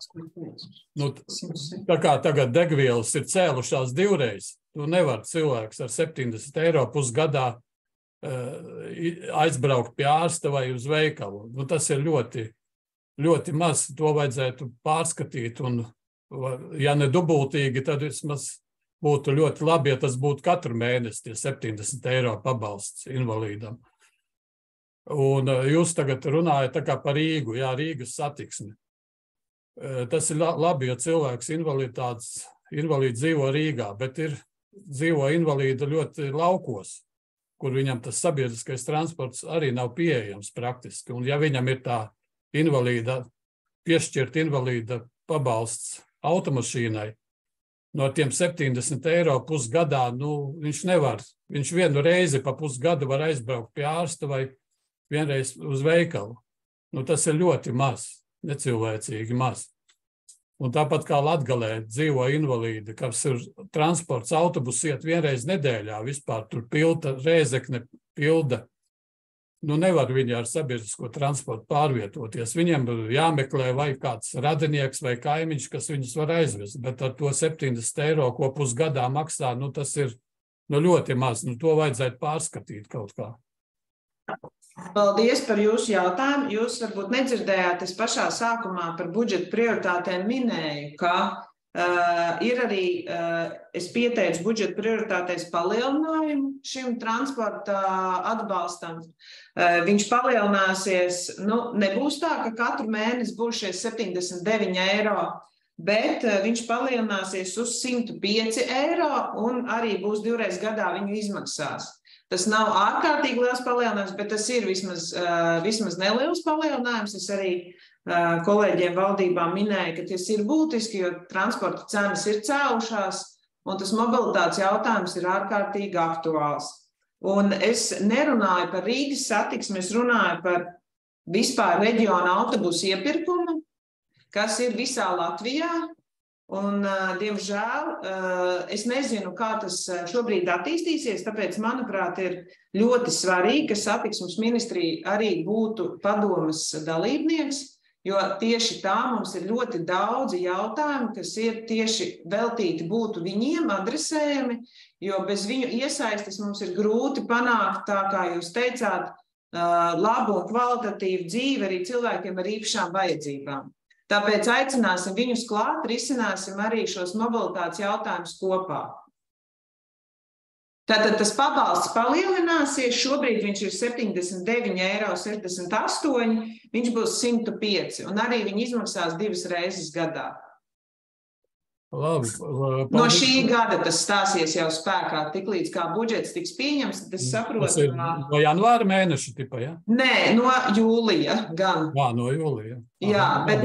Tā kā tagad degvielas ir cēlušās divreiz, nevar cilvēks ar 70 eiro pusgadā aizbraukt pie ārsta vai uz veikalu. Tas ir ļoti, ļoti maz, to vajadzētu pārskatīt, un ja ne dubultīgi, tad vismaz būtu ļoti labi, ja tas būtu katru mēnesi tie 70 eiro pabalsts invalīdam. Un jūs tagad runājat tā kā par Rīgu, Rīgas satiksmi. Tas ir labi, ja cilvēks invalīds dzīvo Rīgā, bet dzīvo invalīda ļoti laukos, kur viņam tas sabiedriskais transports arī nav pieejams praktiski. Un ja viņam ir tā invalīda piešķirt invalīda pabalsts automašīnai, no tiem 70 eiro pusgadā, viņš nevar. Viņš vienu reizi pa pusgadu var aizbraukt pie ārsta vai vienreiz uz veikalu. Tas ir ļoti maz, necilvēcīgi maz. Un tāpat kā Latgalē dzīvo invalīdi, kas ir transports, autobusi iet vienreiz nedēļā, vispār tur pilda, Rēzekne pilda. Nevar viņi ar sabiedrisko transportu pārvietoties. Viņiem jāmeklē vai kāds radinieks vai kaimiņš, kas viņus var aizvest, bet ar to 70 eiro, ko pusgadā maksā, tas ir ļoti maz. To vajadzētu pārskatīt kaut kā. Paldies par jūsu jautājumu. Jūs varbūt nedzirdējāt, es pašā sākumā par budžeta prioritātēm minēju, ka ir arī, es pieteicu budžeta prioritātēs palielinājumu šim transporta atbalstam. Viņš palielināsies, nebūs tā, ka katru mēnesi būs šie 79 eiro, bet viņš palielināsies uz 105 eiro un arī būs 2 reizes gadā viņu izmaksās. Tas nav ārkārtīgi liels palielinājums, bet tas ir vismaz neliels palielinājums. Es arī kolēģiem valdībā minēja, ka tas ir būtiski, jo transporta cenas ir cēlušās, un tas mobilitātes jautājums ir ārkārtīgi aktuāls. Un es nerunāju par Rīgas satiksmi, es runāju par vispār reģiona autobusu iepirkumu, kas ir visā Latvijā. Un, diemžēl, es nezinu, kā tas šobrīd attīstīsies, tāpēc, manuprāt, ir ļoti svarīgi, ka satiksmes ministrija arī būtu padomes dalībnieks, jo tieši tā mums ir ļoti daudzi jautājumi, kas ir tieši veltīti būtu viņiem adresējami, jo bez viņu iesaistes mums ir grūti panākt, tā kā jūs teicāt, labu un kvalitatīvu dzīvi arī cilvēkiem ar īpašām vajadzībām. Tāpēc aicināsim viņus klāt, risināsim arī šos mobilitātes jautājumus kopā. Tātad tas pabalsts palielināsies, šobrīd viņš ir 79,68 eiro, viņš būs 105, un arī viņi izmaksās 2 reizes gadā. Labi, no šī gada tas stāsies jau spēkā, tiklīdz kā budžets tiks pieņems, tad es saprotu. Tas ir no janvāra mēneša tipa, ja? Nē, no jūlija gan. Jā, no jūlija. Jā, bet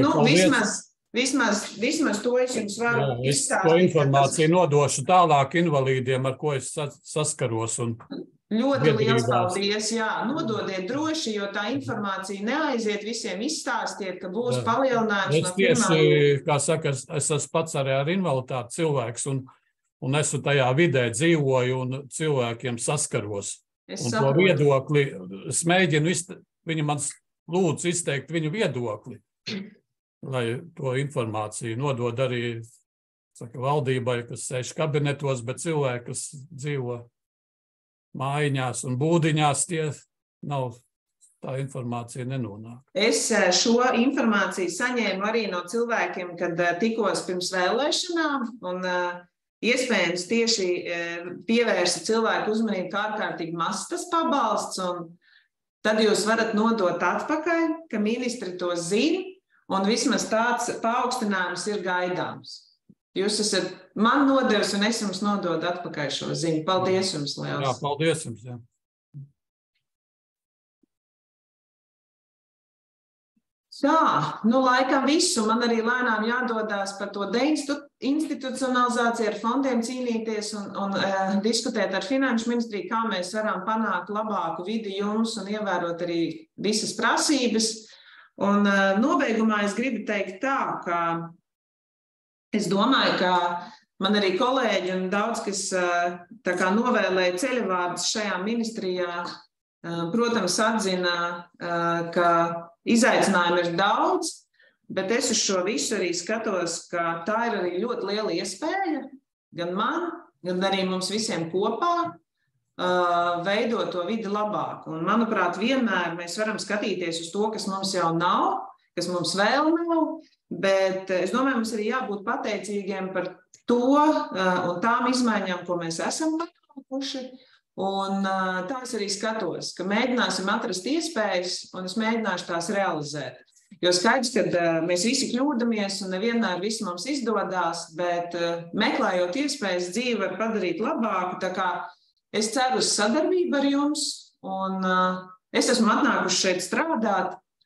vismaz to es jums varu izstāstīt. To informāciju nodošu tālāk invalīdiem, ar ko es saskaros. Ļoti liels paldies, jā, nododiet droši, jo tā informācija neaiziet, visiem izstāstiet, ka būs palielinājums no pirmā. Es tieši, kā saka, es esmu pats arī ar invaliditāti cilvēks un esmu tajā vidē dzīvoju un cilvēkiem saskaros. Un to viedokli, es mēģinu, viņi man lūdzu izteikt viņu viedokli, lai to informāciju nodod arī, saka, valdībai, kas sēž kabinetos, bet cilvēki, kas dzīvo mājiņās un būdiņās, tie nav, tā informācija nenonāk. Es šo informāciju saņēmu arī no cilvēkiem, kad tikos pirms vēlēšanām, un iespējams tieši pievērsa cilvēku uzmanību, kā ārkārtīgi mazs tas pabalsts, un tad jūs varat nodot atpakaļ, ka ministri to zina, un vismaz tāds paaugstinājums ir gaidāms. Jūs esat man nodevis, un es jums nododu atpakaļ šo ziņu. Paldies jums liels. Jā, paldies jums, jā. Tā, laikam visu. Man arī lēnām jādodās par to deinstitucionalizāciju, ar fondiem cīnīties un diskutēt ar Finanšu ministriju, kā mēs varam panākt labāku vidi jums un ievērot arī visas prasības. Un nobeigumā es gribu teikt tā, ka es domāju, ka man arī kolēģi un daudz, kas tā kā novēlēja ceļavārdus šajā ministrijā, protams, atzina, ka izaicinājumi ir daudz, bet es uz šo visu arī skatos, ka tā ir arī ļoti liela iespēja gan man, gan arī mums visiem kopā veidot to vidi labāk. Un, manuprāt, vienmēr mēs varam skatīties uz to, kas mums jau nav, kas mums vēl nav, bet es domāju, mums arī jābūt pateicīgiem par to un tām izmaiņām, ko mēs esam panākuši. Un tā es arī skatos, ka mēģināsim atrast iespējas, un es mēģināšu tās realizēt. Jo skaidrs, ka mēs visi kļūdamies, un nevienmēr viss mums izdodās, bet meklējot iespējas dzīvi var padarīt labāku. Tā kā es ceru uz sadarbību ar jums, un es esmu atnākuši šeit strādāt.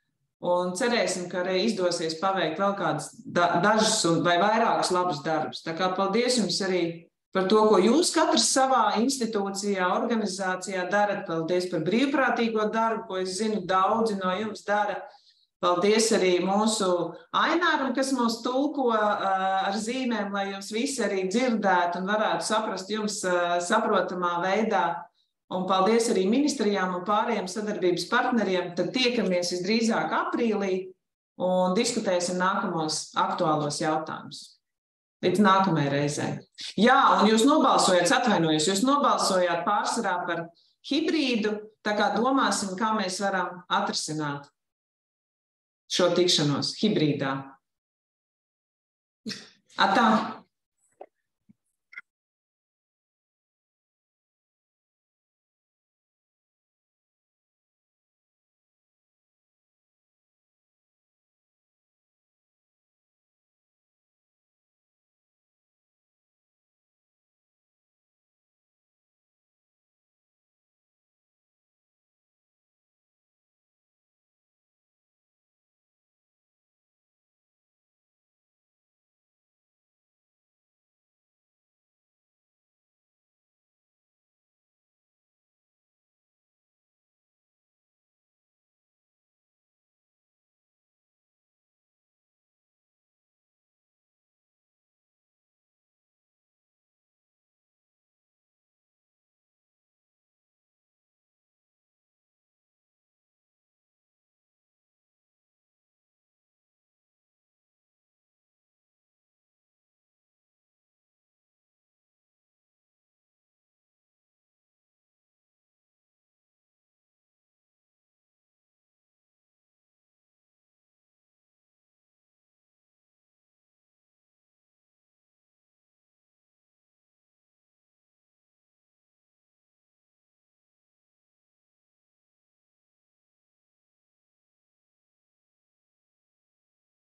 Un cerēsim, ka arī izdosies paveikt vēl kādus dažus vai vairākus labus darbus. Tā kā paldies jums arī par to, ko jūs katrs savā institūcijā, organizācijā darat. Paldies par brīvprātīgo darbu, ko es zinu daudzi no jums dara. Paldies arī mūsu Aināram, kas mūs tulko ar zīmēm, lai jūs visi arī dzirdētu un varētu saprast jums saprotamā veidā. Un paldies arī ministrijām un pārējiem sadarbības partneriem. Tad tiekamies visdrīzāk aprīlī un diskutēsim nākamos aktuālos jautājumus. Līdz nākamajai reizei. Jā, un jūs nobalsojāt, atvainojos, jūs nobalsojāt pārsvarā par hibrīdu, tā kā domāsim, kā mēs varam atrisināt šo tikšanos hibrīdā. Atā!